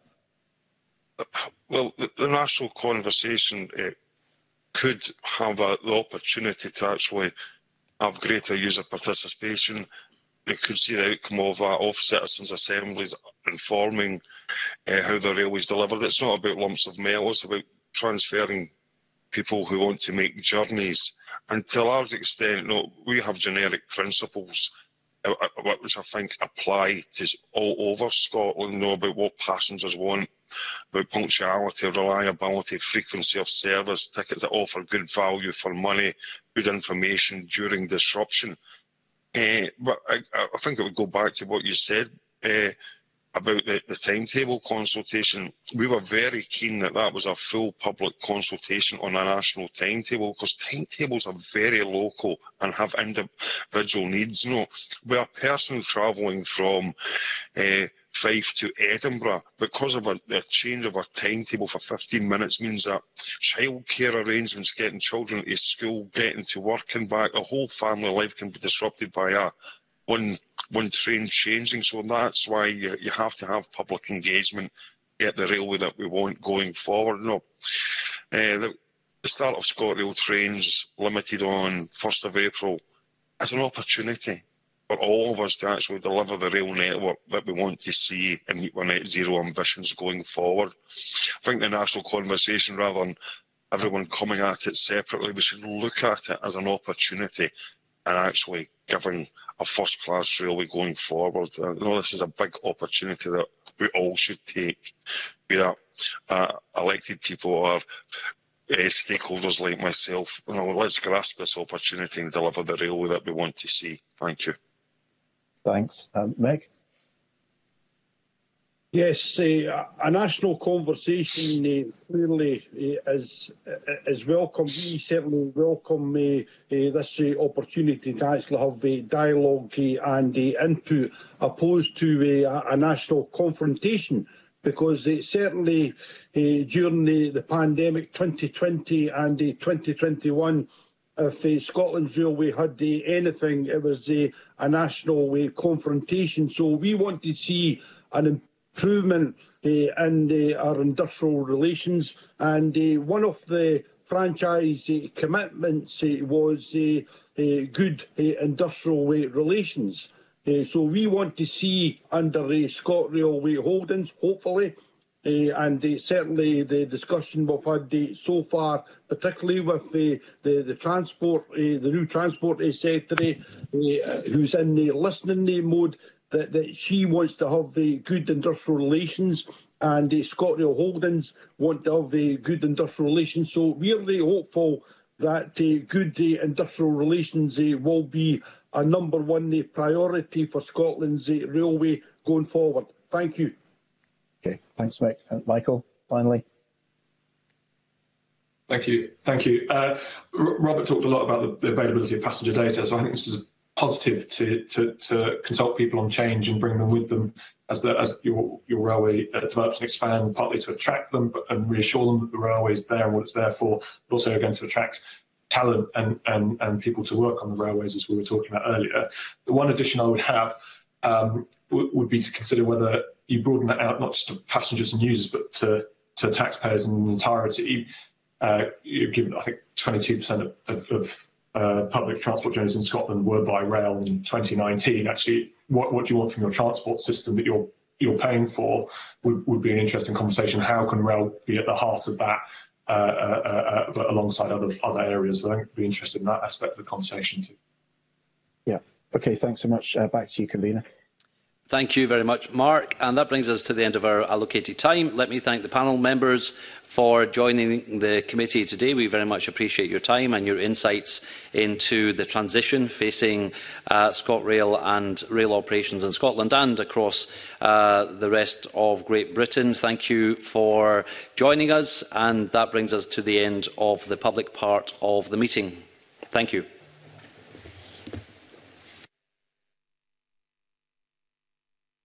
Well, the national conversation could have the opportunity to actually have greater user participation. They could see the outcome of that, of citizens' assemblies informing how the railway is delivered. It's not about lumps of metal, it's about transferring people who want to make journeys. And to a large extent, we have generic principles which I think apply to all over Scotland, about what passengers want, about punctuality, reliability, frequency of service, tickets that offer good value for money, good information during disruption. But I think it would go back to what you said about the timetable consultation. We were very keen that was a full public consultation on a national timetable, because timetables are very local and have individual needs. With a person travelling from Fife to Edinburgh, because of a change of a timetable for 15 minutes means that childcare arrangements, getting children to school, getting to work and back, the whole family life can be disrupted by one train changing. So that's why you have to have public engagement, get the railway that we want going forward. The start of ScotRail trains limited on 1st of April is an opportunity for all of us to actually deliver the rail network that we want to see and meet our net zero ambitions going forward. I think the national conversation, rather than everyone coming at it separately, we should look at it as an opportunity and actually giving a first-class railway going forward. I know this is a big opportunity that we all should take, be that elected people or stakeholders like myself. Let's grasp this opportunity and deliver the railway that we want to see. Thank you. Thanks. Meg? Yes, a national conversation clearly is welcome. We certainly welcome this opportunity to actually have dialogue and input, opposed to a national confrontation, because certainly during the pandemic 2020 and 2021, if Scotland's railway had anything, it was a national confrontation. So we want to see an improvement in our industrial relations, and one of the franchise commitments was good industrial relations. So we want to see under ScotRail Holdings, hopefully, and certainly the discussion we've had so far, particularly with the transport, the new transport secretary, who's in the listening mode, that she wants to have good industrial relations, and ScotRail Holdings want to have good industrial relations. So we're hopeful that good industrial relations will be a #1 priority for Scotland's railway going forward. Thank you. Okay, thanks, Mick. Michael, finally. Thank you. Thank you. Robert talked a lot about the availability of passenger data, so I think this is positive to consult people on change and bring them with them as your railway develops and expands, partly to attract them and reassure them that the railway is there and what it's there for, but also again to attract talent and people to work on the railways, as we were talking about earlier. The one addition I would have would be to consider whether you broaden that out not just to passengers and users, but to taxpayers in entirety. Given, I think, 22% of public transport journeys in Scotland were by rail in 2019. Actually, what do you want from your transport system that you're paying for would be an interesting conversation. How can rail be at the heart of that, but alongside other areas? So I think I'd be interested in that aspect of the conversation too. Yeah. Okay. Thanks so much. Back to you, convener. Thank you very much, Mark. And that brings us to the end of our allocated time. Let me thank the panel members for joining the committee today. We very much appreciate your time and your insights into the transition facing ScotRail and rail operations in Scotland and across the rest of Great Britain. Thank you for joining us, and that brings us to the end of the public part of the meeting. Thank you.